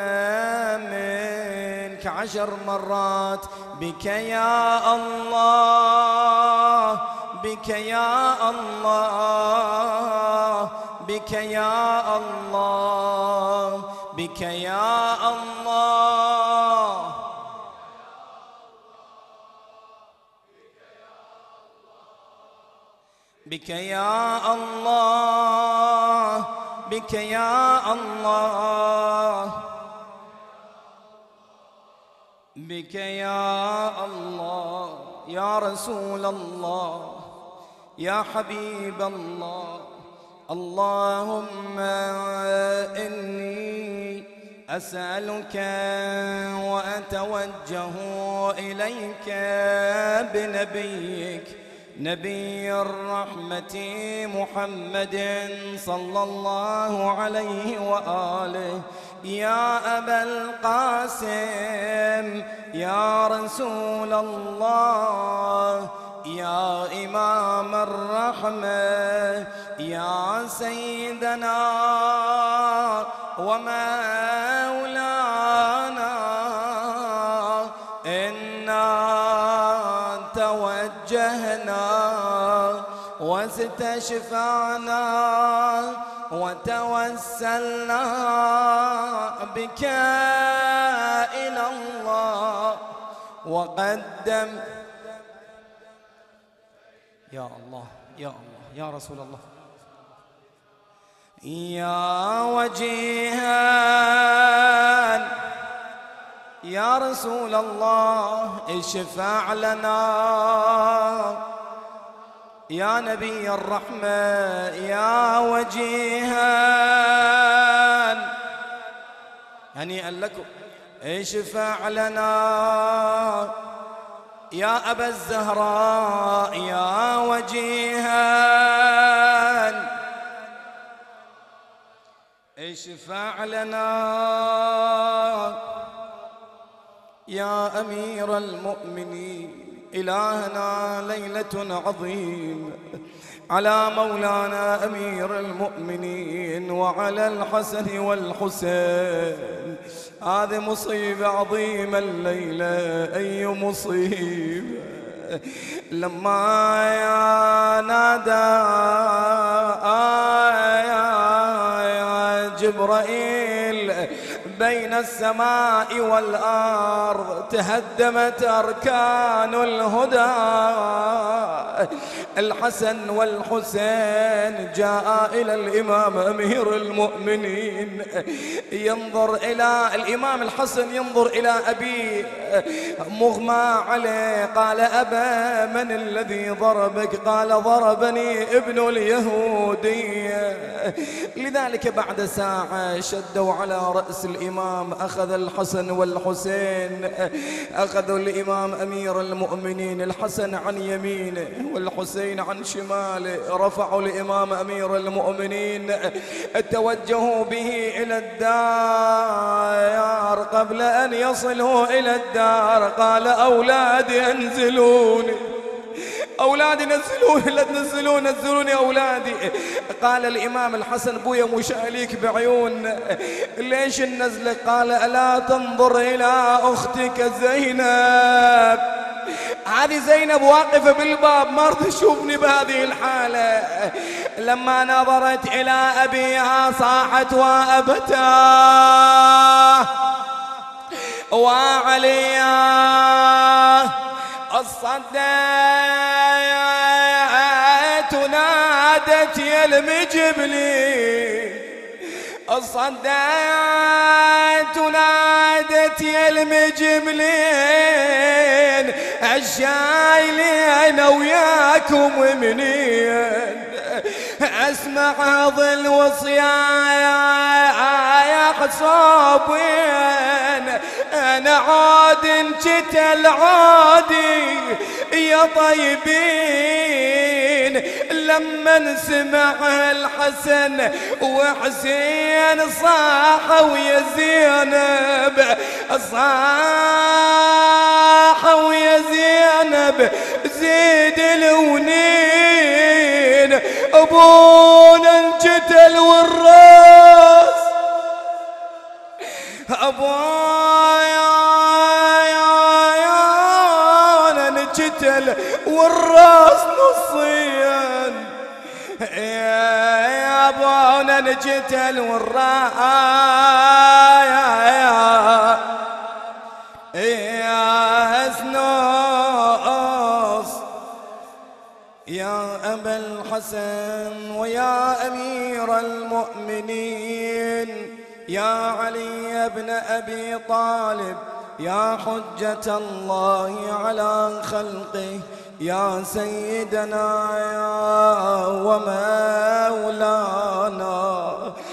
[SPEAKER 1] منك عشر مرات. بك يا الله، بك يا الله، بك يا الله، بك يا الله، بك يا الله، بك يا الله، بك يا الله، يا رسول الله، يا حبيب الله. اللهم إني أسألك وأتوجه إليك بنبيك نبي الرحمة محمد صلى الله عليه وآله. يا أبا القاسم، يا رسول الله، يا إمام الرحمة، يا سيدنا ومولانا، إنا توجهنا واستشفعنا وتوسلنا بك إلى الله وقدم. يا الله، يا الله، يا رسول الله، يا وجيها يا رسول الله اشفع لنا، يا نبي الرحمة يا وجيها، هنيئا لكم اشفع لنا، يا أبا الزهراء يا وجيها، اشفع لنا، يا أمير المؤمنين. إلهنا ليلة عظيمة على مولانا أمير المؤمنين وعلى الحسن والحسين، هذه مصيبة عظيمة الليلة، أي مصيبة. لما يا نادى يا جبرائيل بين السماء والأرض تهدمت أركان الهدى، الحسن والحسين جاء إلى الإمام أمير المؤمنين ينظر إلى الإمام الحسن، ينظر إلى أبيه مغمى عليه، قال أبا من الذي ضربك؟ قال ضربني ابن اليهودي. لذلك بعد ساعة شدوا على رأس الإمام، أخذ الحسن والحسين، أخذوا الإمام أمير المؤمنين الحسن عن يمينه والحسين عن شماله، رفعوا الإمام أمير المؤمنين، توجهوا به إلى الدار. قبل أن يصلوا إلى الدار قال أولادي أنزلوني، أولادي نزلوني، لا تنزلون، نزلوني أولادي. قال الإمام الحسن بويا مشاليك بعيون، ليش النزلة؟ قال ألا تنظر إلى أختك زينب، هذه زينب واقفة بالباب ما رضي تشوفني بهذه الحالة. لما نظرت إلى أبيها صاحت وأبتاه وعلياه، الصدات نادت يا المجبلي، الصدات نادت يا المجبلين، الشايلين وياكم منين؟ اسمع ظل وصيايا حصابين، انا عاد انجتل عادي يا طيبين. لما سمع الحسن وحسين صاحوا يا زينب، صاحوا يا زينب زيد الونين، ابونا انجتل والراس، ابويا انجتل والراس نصين، يا ابونا انجتل والراس يا سنوس. يا أبا الحسن ويا أمير المؤمنين، يا علي بن أبي طالب، يا حجة الله على خلقه، يا سيدنا يا ومولانا،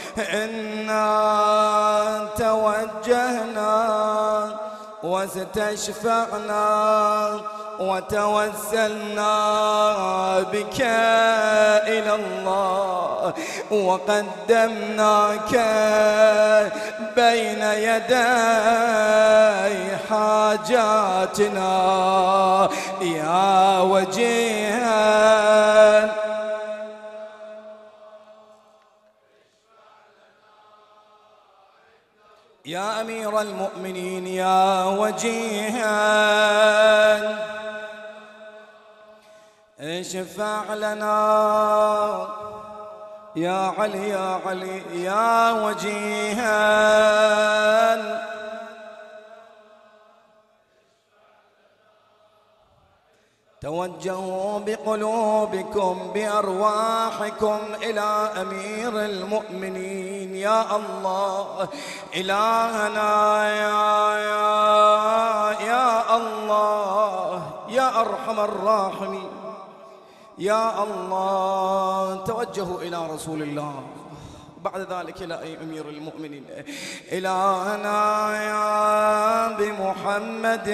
[SPEAKER 1] إنا توجهنا واستشفعنا وتوسلنا بك إلى الله، وقدمناك بين يدي حاجاتنا يا وجيها. يا أمير المؤمنين يا وجيها، اشفع لنا، يا علي يا علي يا وجيها. توجهوا بقلوبكم بأرواحكم إلى أمير المؤمنين. يا الله إلهنا يا, يا, يا الله يا أرحم الراحمين، يا الله توجهوا إلى رسول الله، بعد ذلك إلى أمير المؤمنين. إلهنا يا بمحمد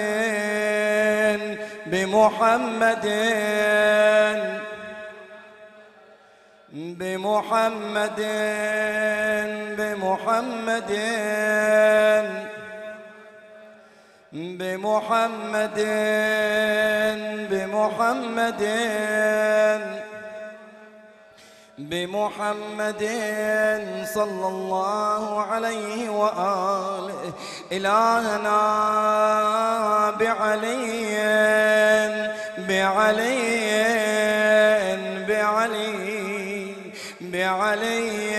[SPEAKER 1] بمحمد بمحمد بمحمد بمحمد بمحمد بمحمد صلى الله عليه وآله. إلهنا بعلي بعلي بعلي بعلي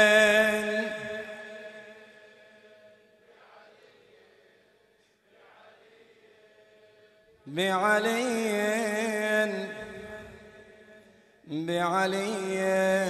[SPEAKER 1] بعلي بعلي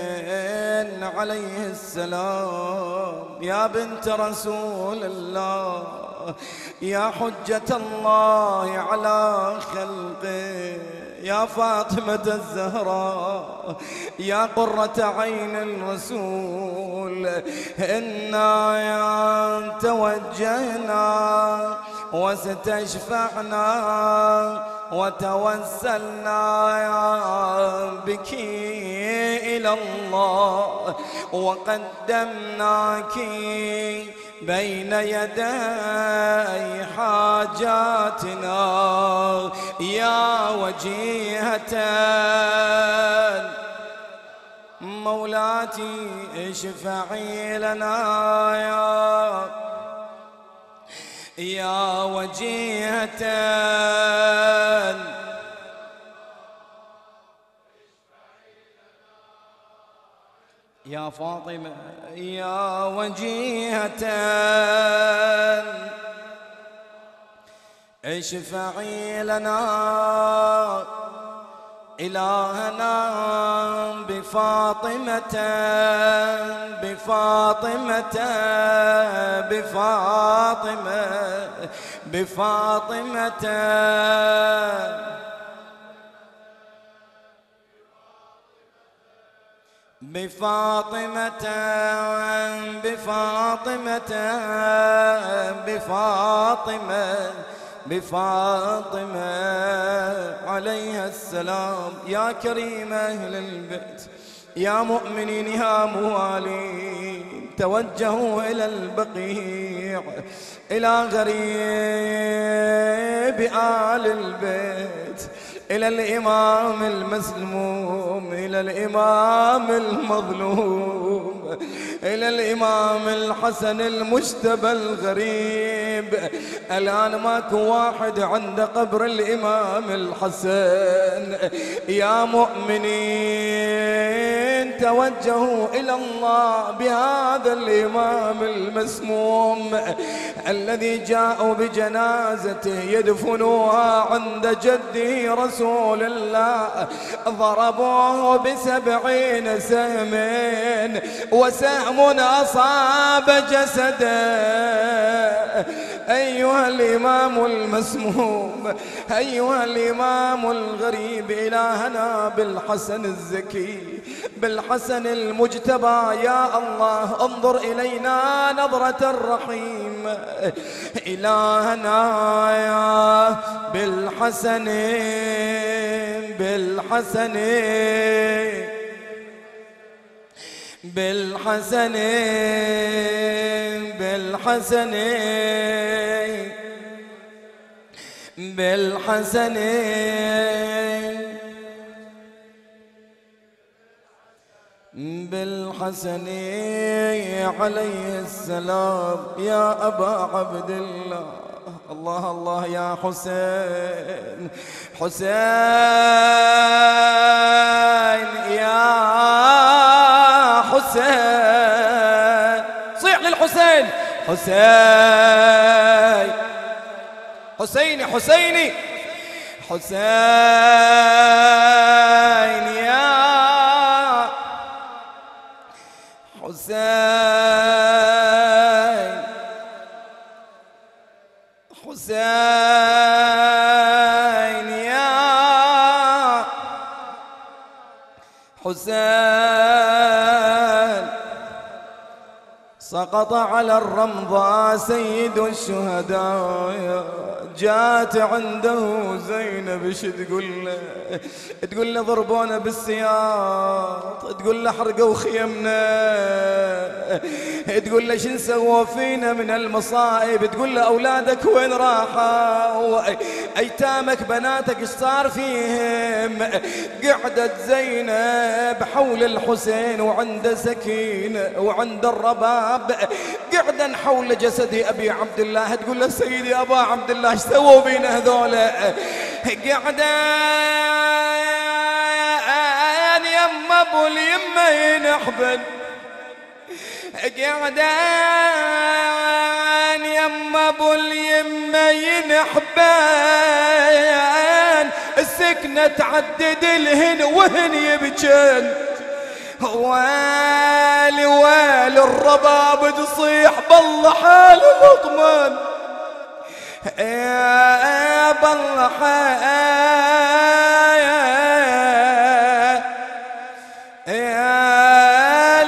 [SPEAKER 1] عليه السلام. يا بنت رسول الله، يا حجة الله على خلقه، يا فاطمة الزهراء، يا قرة عين الرسول، إنا يا توجهنا واستشفعنا وتوسلنا بك إلى الله، وقدمناك بين يدي حاجاتنا يا وجيهة مولاتي. اشفعي لنا يا يا وجيهة يا فاطمة، يا وجيهة اشفعي لنا. إلهنا بفاطمة بفاطمة بفاطمة بفاطمة بفاطمة بفاطمة بفاطمة بفاطمة عليها السلام. يا كريم أهل البيت، يا مؤمنين يا موالين، توجهوا إلى البقيع، إلى غريب آل البيت، إلى الإمام المسلوم، إلى الإمام المظلوم، إلى الإمام الحسن المجتبى الغريب. الآن ماكو واحد عند قبر الإمام الحسن. يا مؤمنين توجهوا إلى الله بهذا الإمام المسموم الذي جاءوا بجنازته يدفنوها عند جده رسول الله، ضربوه بسبعين سهم وسهم أصاب جسده. أيها الإمام المسموم، أيها الإمام الغريب، إلهنا بالحسن الزكي بالحسن المجتبى، يا الله انظر إلينا نظرة الرحيم. إلهنا يا بالحسن بالحسن بالحسن بالحسن بالحسن بالحسن عليه السلام. يا أبا عبد الله، الله الله يا حسين، حسين يا حسين، صيح للحسين، حسين حسيني حسيني
[SPEAKER 2] حسين يا حسين حسين يا حسين سقط على الرمضاء سيد الشهداء جات عنده زينب ايش تقول له؟ تقول له ضربونا بالسياط، تقول له حرقوا خيمنا، تقول له شن سووا فينا من المصائب، تقول له اولادك وين راحوا؟ ايتامك بناتك ايش صار فيهم؟ قعدت زينب حول الحسين وعند سكينه وعند الرباب قعدا حول جسد ابي عبد الله، تقول له سيدي ابا عبد الله ايش سووا بينا هذولا؟ قعدان يما ابو اليمه ينحبن، قعدان يما ابو اليمه ينحبن، السكنه تعدد الهن وهن يبجن، ويلي ويل الرباب تصيح بالله حال الاطمان، يا بالله حال يا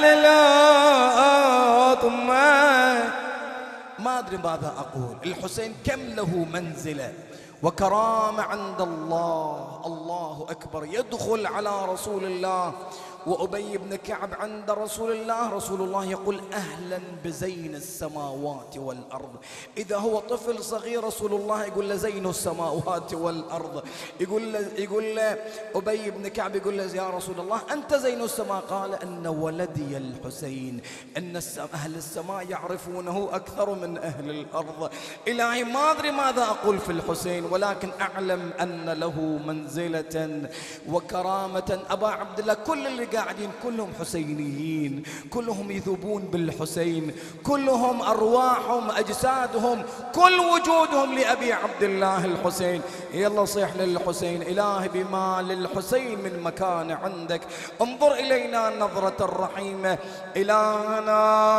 [SPEAKER 2] الاطمان. ما ادري ماذا اقول. الحسين كم له منزله وكرامه عند الله، الله اكبر. يدخل على رسول الله وأبي بن كعب عند رسول الله، رسول الله يقول أهلا بزين السماوات والأرض. إذا هو طفل صغير رسول الله يقول له زين السماوات والأرض. يقول له يقول له أبي بن كعب يقول له يا رسول الله أنت زين السماء؟ قال أن ولدي الحسين أن أهل السماء يعرفونه أكثر من أهل الأرض. إلهي ما أدري ماذا أقول في الحسين، ولكن أعلم أن له منزلة وكرامة. أبا عبد الله كل اللي قاعدين كلهم حسينيين، كلهم يذوبون بالحسين، كلهم أرواحهم أجسادهم كل وجودهم لأبي عبد الله الحسين. يلا صيح للحسين إلهي بما للحسين من مكان عندك انظر إلينا نظرة الرحيمة. إلهنا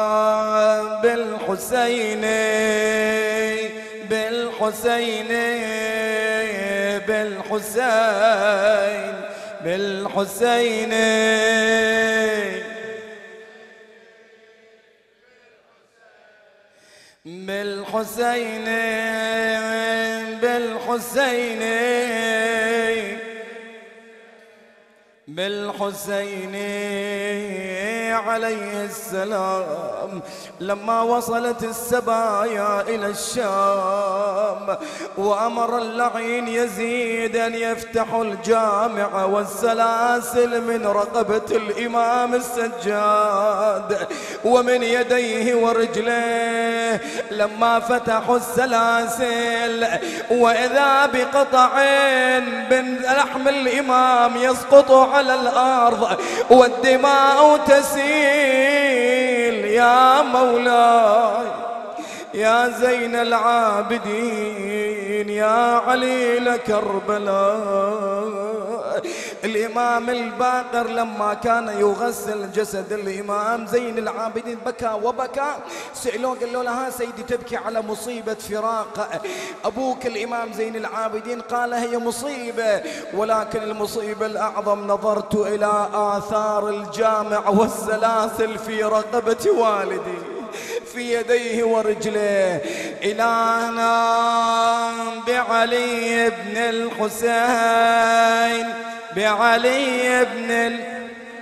[SPEAKER 2] بالحسين بالحسين بالحسين بالحسين بالحسين بالحسين بالحسين عليه السلام لما وصلت السبايا إلى الشام وأمر اللعين يزيد أن يفتح الجامع والسلاسل من رقبة الإمام السجاد ومن يديه ورجليه. لما فتحوا السلاسل وإذا بقطعين من لحم الإمام يسقط على الأرض والدماء تسيل. يا مولاي يا زين العابدين يا عليل كربلاء. الإمام الباقر لما كان يغسل جسد الإمام زين العابدين بكى وبكى. سألوه قال له لها سيدي تبكي على مصيبة فراق أبوك الإمام زين العابدين؟ قال هي مصيبة ولكن المصيبة الأعظم نظرت إلى آثار الجامع والسلاسل في رقبة والدي في يديه ورجليه. إلهنا بعلي بن الحسين بعلي بن ال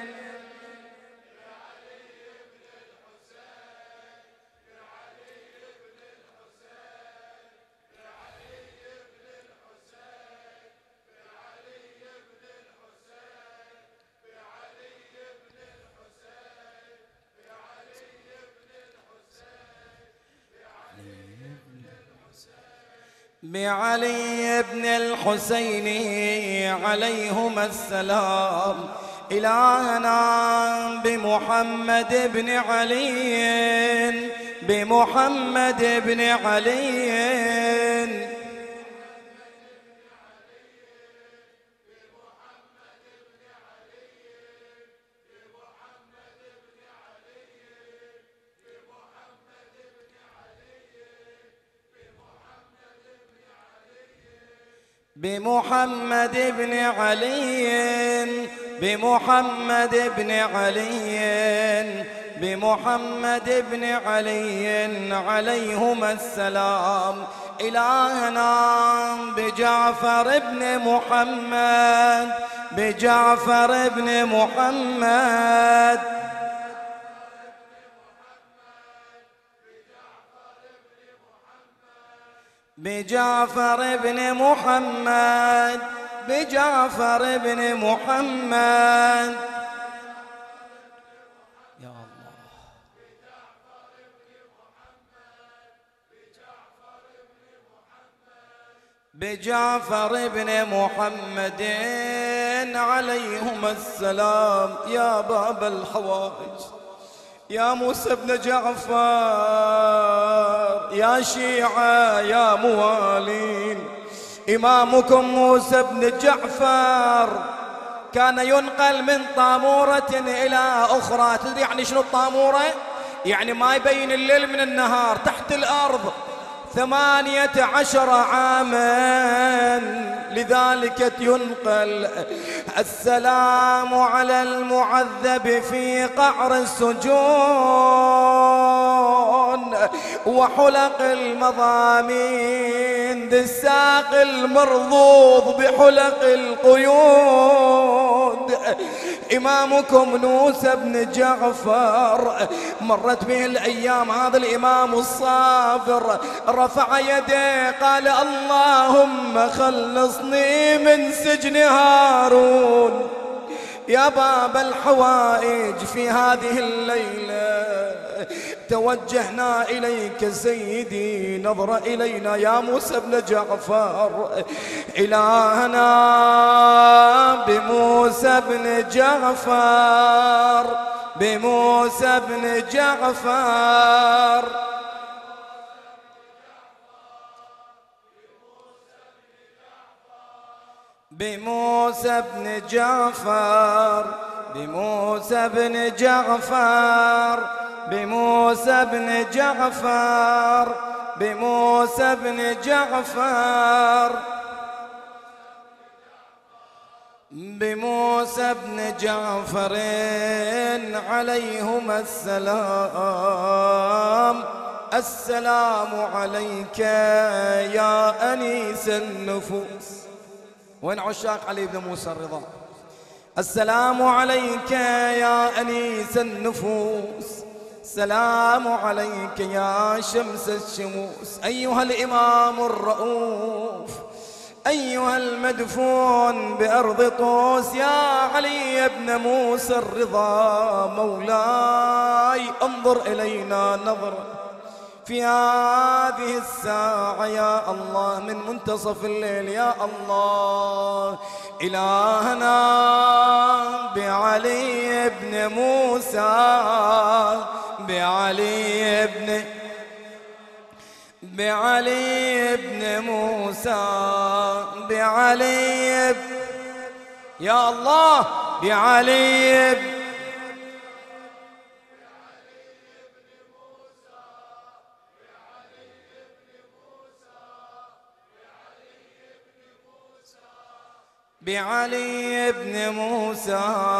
[SPEAKER 2] بعلي بن الحسين عليهما السلام. إلهنا بمحمد بن علي بمحمد بن علي بمحمد بن علي بمحمد بن علي بمحمد بن علي عليهما السلام. إلهنا بجعفر بن محمد بجعفر بن محمد بجعفر بن محمد بجعفر بن محمد يا الله. بجعفر بن محمد عليهما السلام. يا باب الحوائج يا موسى بن جعفر، يا شيعة يا موالين، إمامكم موسى بن جعفر كان ينقل من طامورة إلى أخرى. تدري يعني شنو الطامورة؟ يعني ما يبين الليل من النهار، تحت الأرض ثمانية عشر عاما، لذلك ينقل. السلام على المعذب في قعر السجون وحلق المضامين، ذي الساق المرضوض بحلق القيود. إمامكم موسى بن جعفر مرت به الأيام، هذا الإمام الصابر رفع يديه قال اللهم خلصني من سجن هارون. يا باب الحوائج في هذه الليلة توجهنا إليك سيدي، نظر إلينا يا موسى بن جعفر. إلهنا بموسى بن جعفر بموسى بن جعفر بموسى بن جعفر بموسى بن جعفر بموسى بن جعفر بموسى بن جعفر بموسى بن جعفر عليهما السلام. السلام عليك يا أنيس النفوس. وين عشاق علي بن موسى الرضا؟ السلام عليك يا أنيس النفوس، السلام عليك يا شمس الشموس. أيها الإمام الرؤوف، أيها المدفون بأرض طوس، يا علي بن موسى الرضا، مولاي انظر إلينا نظرة في هذه الساعة يا الله، من منتصف الليل يا الله. إلهنا بعلي بن موسى بعلي بن بعلي بن موسى بعلي بن يا الله بعلي بن بعلي بن موسى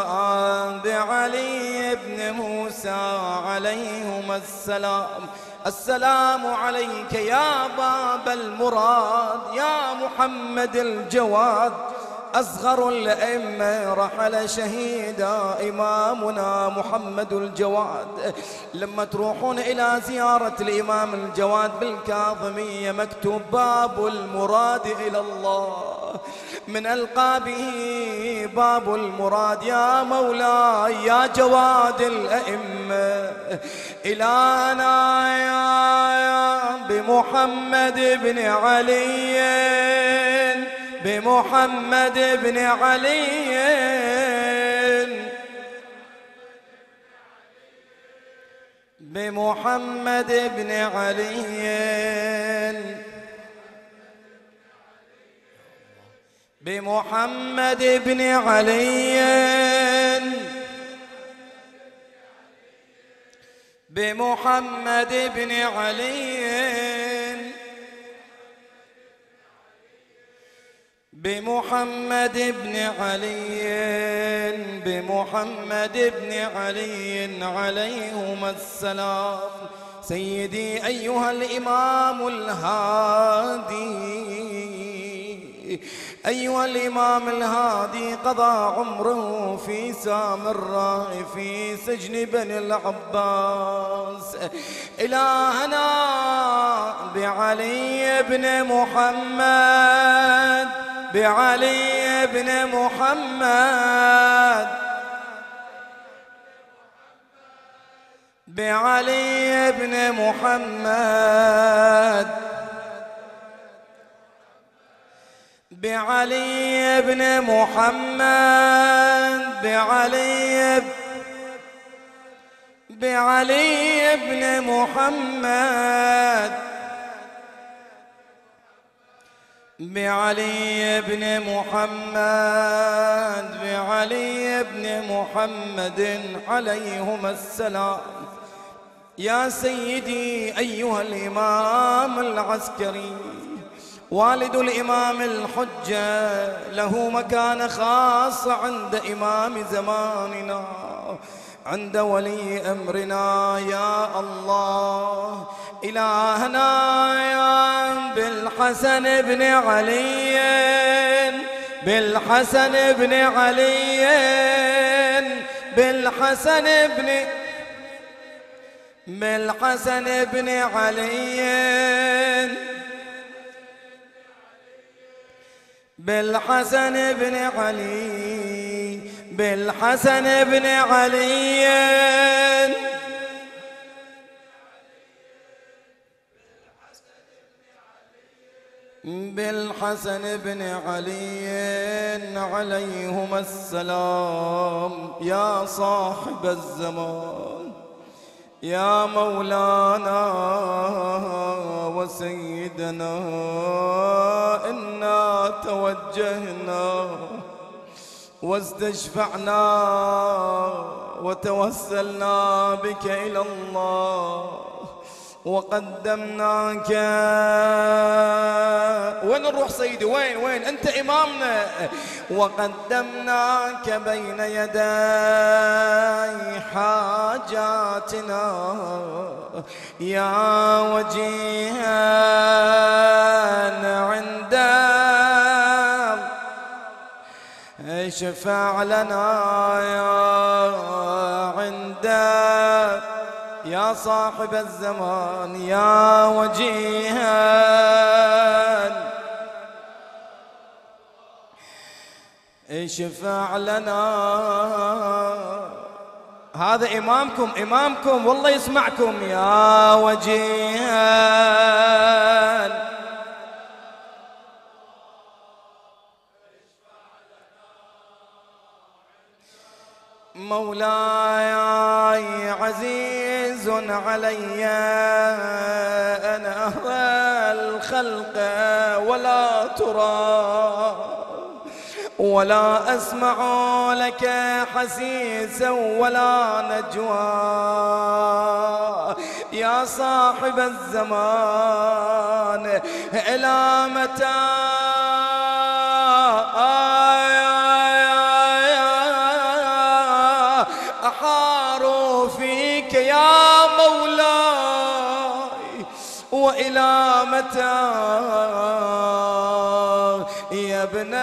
[SPEAKER 2] بعلي بن موسى عليهما السلام. السلام عليك يا باب المراد، يا محمد الجواد، أصغر الأئمة رحل شهيدا إمامنا محمد الجواد. لما تروحون إلى زيارة الإمام الجواد بالكاظمية مكتوب باب المراد إلى الله، من ألقابه باب المراد. يا مولاي يا جواد الأئمة، إلهنا يا بمحمد بن علي بمحمد بن علي بمحمد بن علي بمحمد بن علي بمحمد بن علي بمحمد بن علي بمحمد بن علي عليهما السلام. سيدي أيها الإمام الهادي، أيها الإمام الهادي، قضى عمره في سامراء في سجن بني العباس. إلهنا بعلي بن محمد، بعلي بن محمد، بعلي بن محمد، بعلي بن محمد، بعلي بعلي بن محمد، بعلي بن محمد، بعلي بن محمد عليهما السلام. يا سيدي أيها الإمام العسكري، والد الإمام الحجة، له مكانة خاصة عند إمام زماننا، عند ولي أمرنا. يا الله إلهنا يا بالحسن بن علي، بالحسن بن علي، بالحسن بن بالحسن بن علي، بالحسن بن علي، بالحسن بن علي، بالحسن بن علي عليهما السلام. يا صاحب الزمان، يا مولانا وسيدنا، إنا توجهنا واستشفعنا وتوسلنا بك إلى الله وقدمناك. وين نروح سيدي؟ وين وين أنت إمامنا؟ وقدمناك بين يدي حاجاتنا يا وجيها عند اشفع لنا يا عند يا صاحب الزمان يا وجيها اشفع لنا. هذا إمامكم إمامكم والله يسمعكم يا وجيها. مولاي عزيز علي أن أهوى الخلق ولا ترى ولا أسمع لك حسيسا ولا نجوى. يا صاحب الزمان إلى متى أحار فيك يا مولاي وإلى متى يا ابن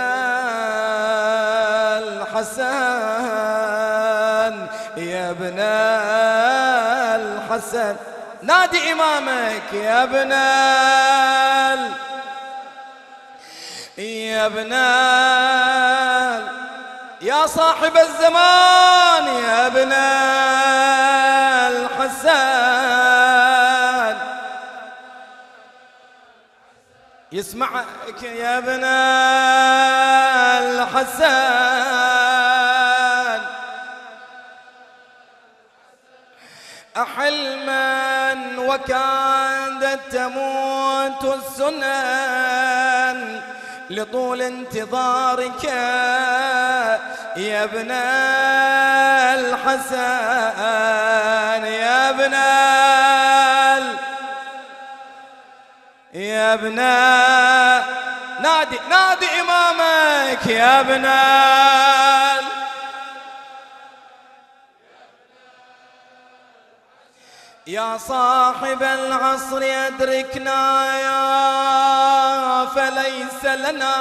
[SPEAKER 2] الحسن يا ابن الحسن. نادي إمامك يا ابن ال... يا ابن ال... يا صاحب الزمان يا ابن الحسن يسمعك يا ابن الحسن. أحلما وكادت تموت السنن لطول انتظارك يا ابن الحسن يا ابن ال... يا ابن نادي نادي إمامك يا ابن يا صاحب العصر أدركنا يا فليس لنا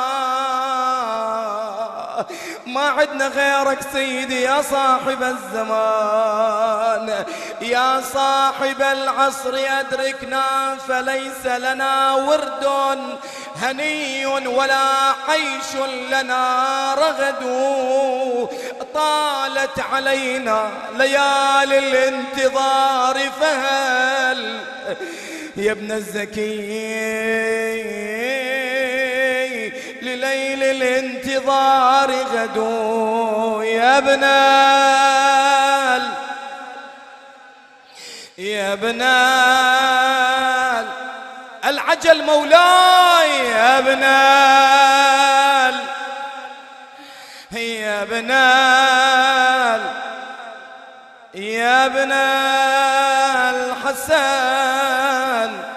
[SPEAKER 2] ما عدنا غيرك سيدي يا صاحب الزمان يا صاحب العصر أدركنا فليس لنا ورد هني ولا عيش لنا رغد طالت علينا ليالي الانتظار فهل يا ابن الزكي لليل الانتظار غدو يا ابن يا ابن العجل مولاي يا ابن يا ابن يا ابن الحسن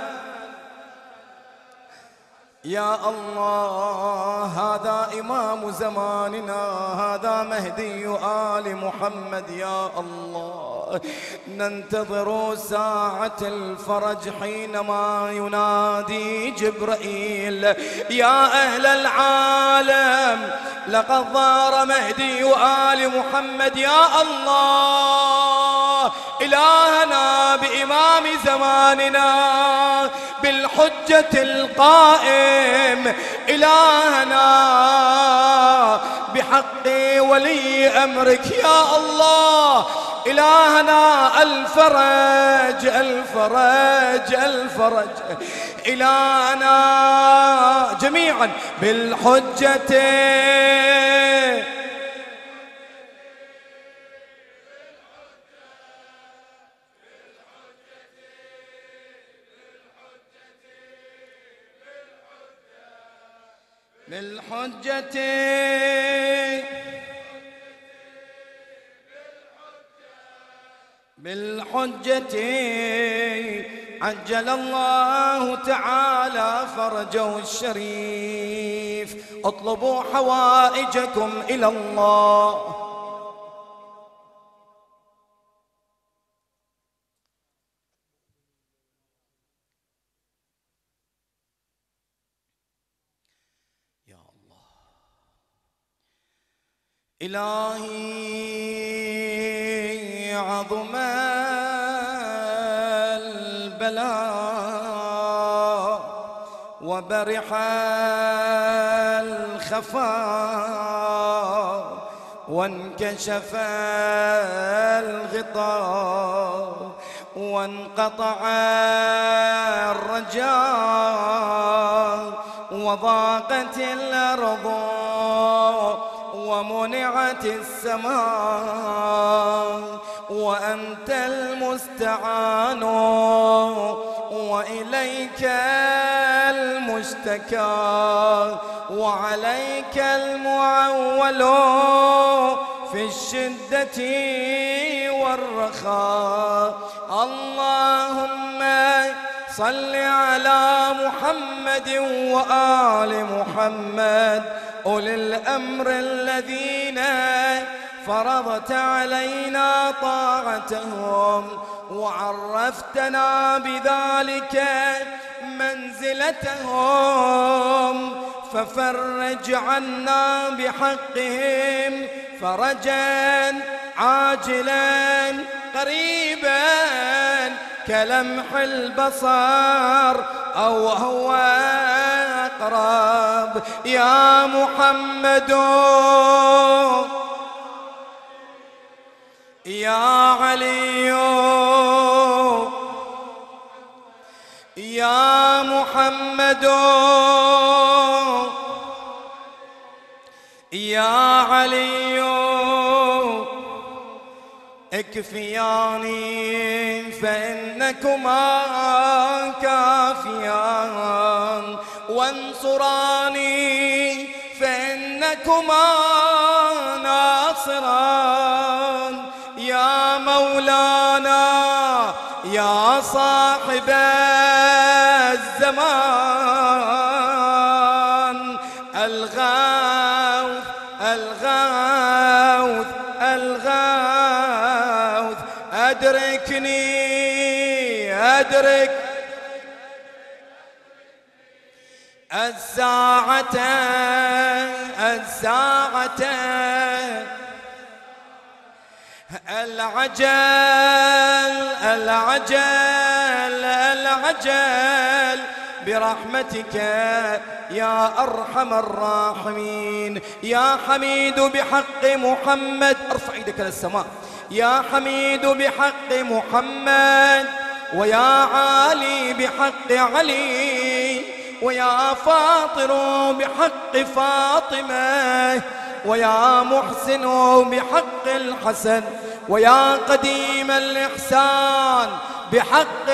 [SPEAKER 2] يا الله هذا إمام زماننا هذا مهدي آل محمد يا الله ننتظر ساعة الفرج حينما ينادي جبرائيل يا أهل العالم لقد ظهر مهدي آل محمد يا الله إلهنا بإمام زماننا بالحجة القائم إلهنا بحق ولي أمرك يا الله إلهنا الفرج الفرج الفرج إلهنا جميعا بالحجة بالحجة بالحجة عجل الله تعالى فرجه الشريف اطلبوا حوائجكم إلى الله إلهي عظم البلاء وبرح الخفاء وانكشف الغطاء وانقطع الرجاء وضاقت الأرض ومنعت السماء وأنت المستعان وإليك المشتكى وعليك المعول في الشدة والرخاء اللهم صل على محمد وآل محمد أولي الأمر الذين فرضت علينا طاعتهم وعرفتنا بذلك منزلتهم ففرج عنا بحقهم فرجا عاجلا قريبا كلمح البصر أو هو أقرب يا محمد يا علي يا محمد يا علي اكفياني فإنكما كافيان وانصراني فإنكما ناصران يا مولانا يا صاحب الزمان الغوث الغوث أدركني أدرك الساعة الساعة العجل العجل العجل برحمتك يا أرحم الراحمين. يا حميد بحق محمد، ارفع يدك للسماء. يا حميد بحق محمد، ويا عالي بحق علي، ويا فاطر بحق فاطمة، ويا محسن بحق الحسن، ويا قديم الإحسان بحق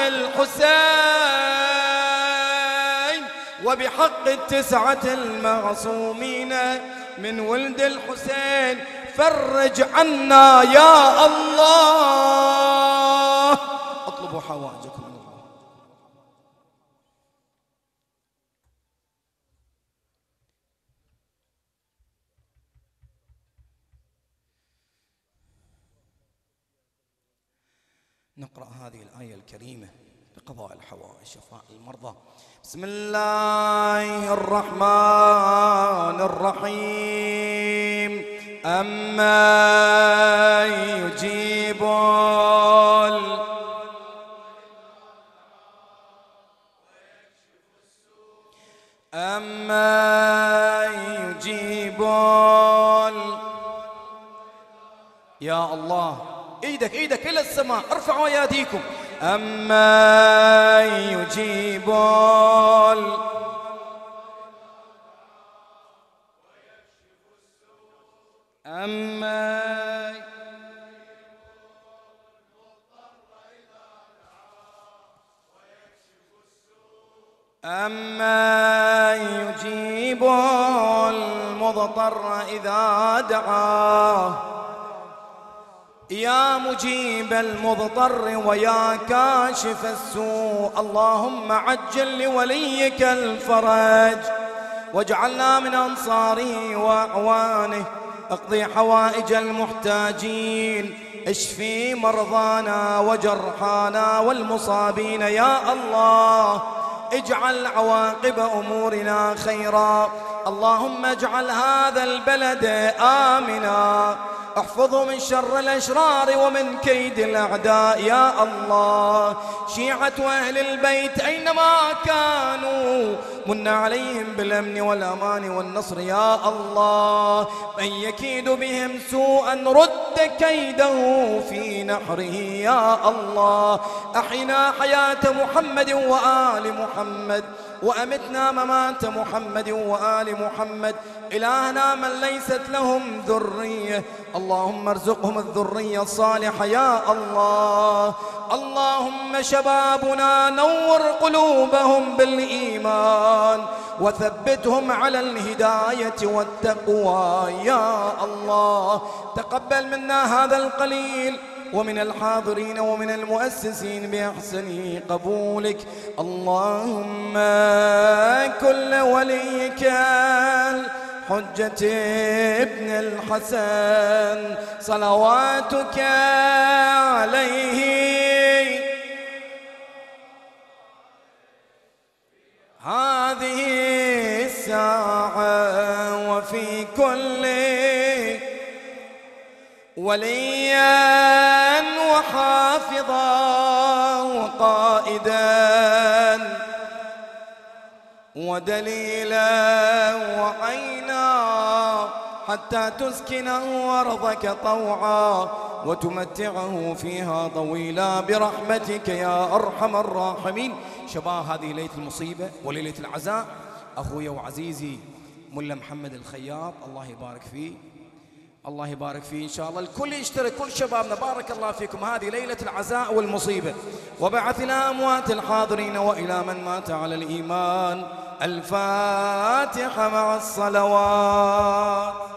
[SPEAKER 2] الحسين، وبحق التسعة المعصومين من ولد الحسين. فرج عنا يا الله. اطلبوا حوائجكم من الله. نقرأ هذه الآية الكريمة بقضاء الحوائج شفاء المرضى. بسم الله الرحمن الرحيم. أما يجيب أما يجيب يا الله. ايدك ايدك الى السماء، ارفعوا اياديكم. أما يجيب أما أما يجيب المضطر إذا دعاه. يا مجيب المضطر ويا كاشف السوء، اللهم عجل لوليك الفرج واجعلنا من أنصاره وأعوانه. اقضي حوائج المحتاجين، اشفي مرضانا وجرحانا والمصابين يا الله. اجعل عواقب أمورنا خيرا. اللهم اجعل هذا البلد آمنا، احفظه من شر الأشرار ومن كيد الأعداء يا الله. شيعة أهل البيت أينما كانوا من عليهم بالأمن والأمان والنصر يا الله. من يكيد بهم سوءا رد كيده في نحره يا الله. أحينا حياة محمد وآل محمد، وأمتنا ممات محمد وآل محمد. إلهنا من ليست لهم ذرية، اللهم ارزقهم الذرية الصالحة يا الله. اللهم شبابنا نور قلوبهم بالإيمان وثبتهم على الهداية والتقوى يا الله. تقبل منا هذا القليل ومن الحاضرين ومن المؤسسين بأحسن قبولك. اللهم كل وليك حجة ابن الحسن صلواتك عليه هذه الساعة وفي كل وليا وحافظا وقائدا ودليلا وعينا، حتى تسكنه أرضك طوعا وتمتعه فيها طويلا برحمتك يا أرحم الراحمين. شباب هذه ليلة المصيبة وليلة العزاء، أخويا وعزيزي ملا محمد الخياط الله يبارك فيه، الله يبارك فيه إن شاء الله. الكل يشترك، كل شبابنا بارك الله فيكم. هذه ليلة العزاء والمصيبة، وبعث إلى أموات الحاضرين وإلى من مات على الإيمان. الفاتحة مع الصلوات.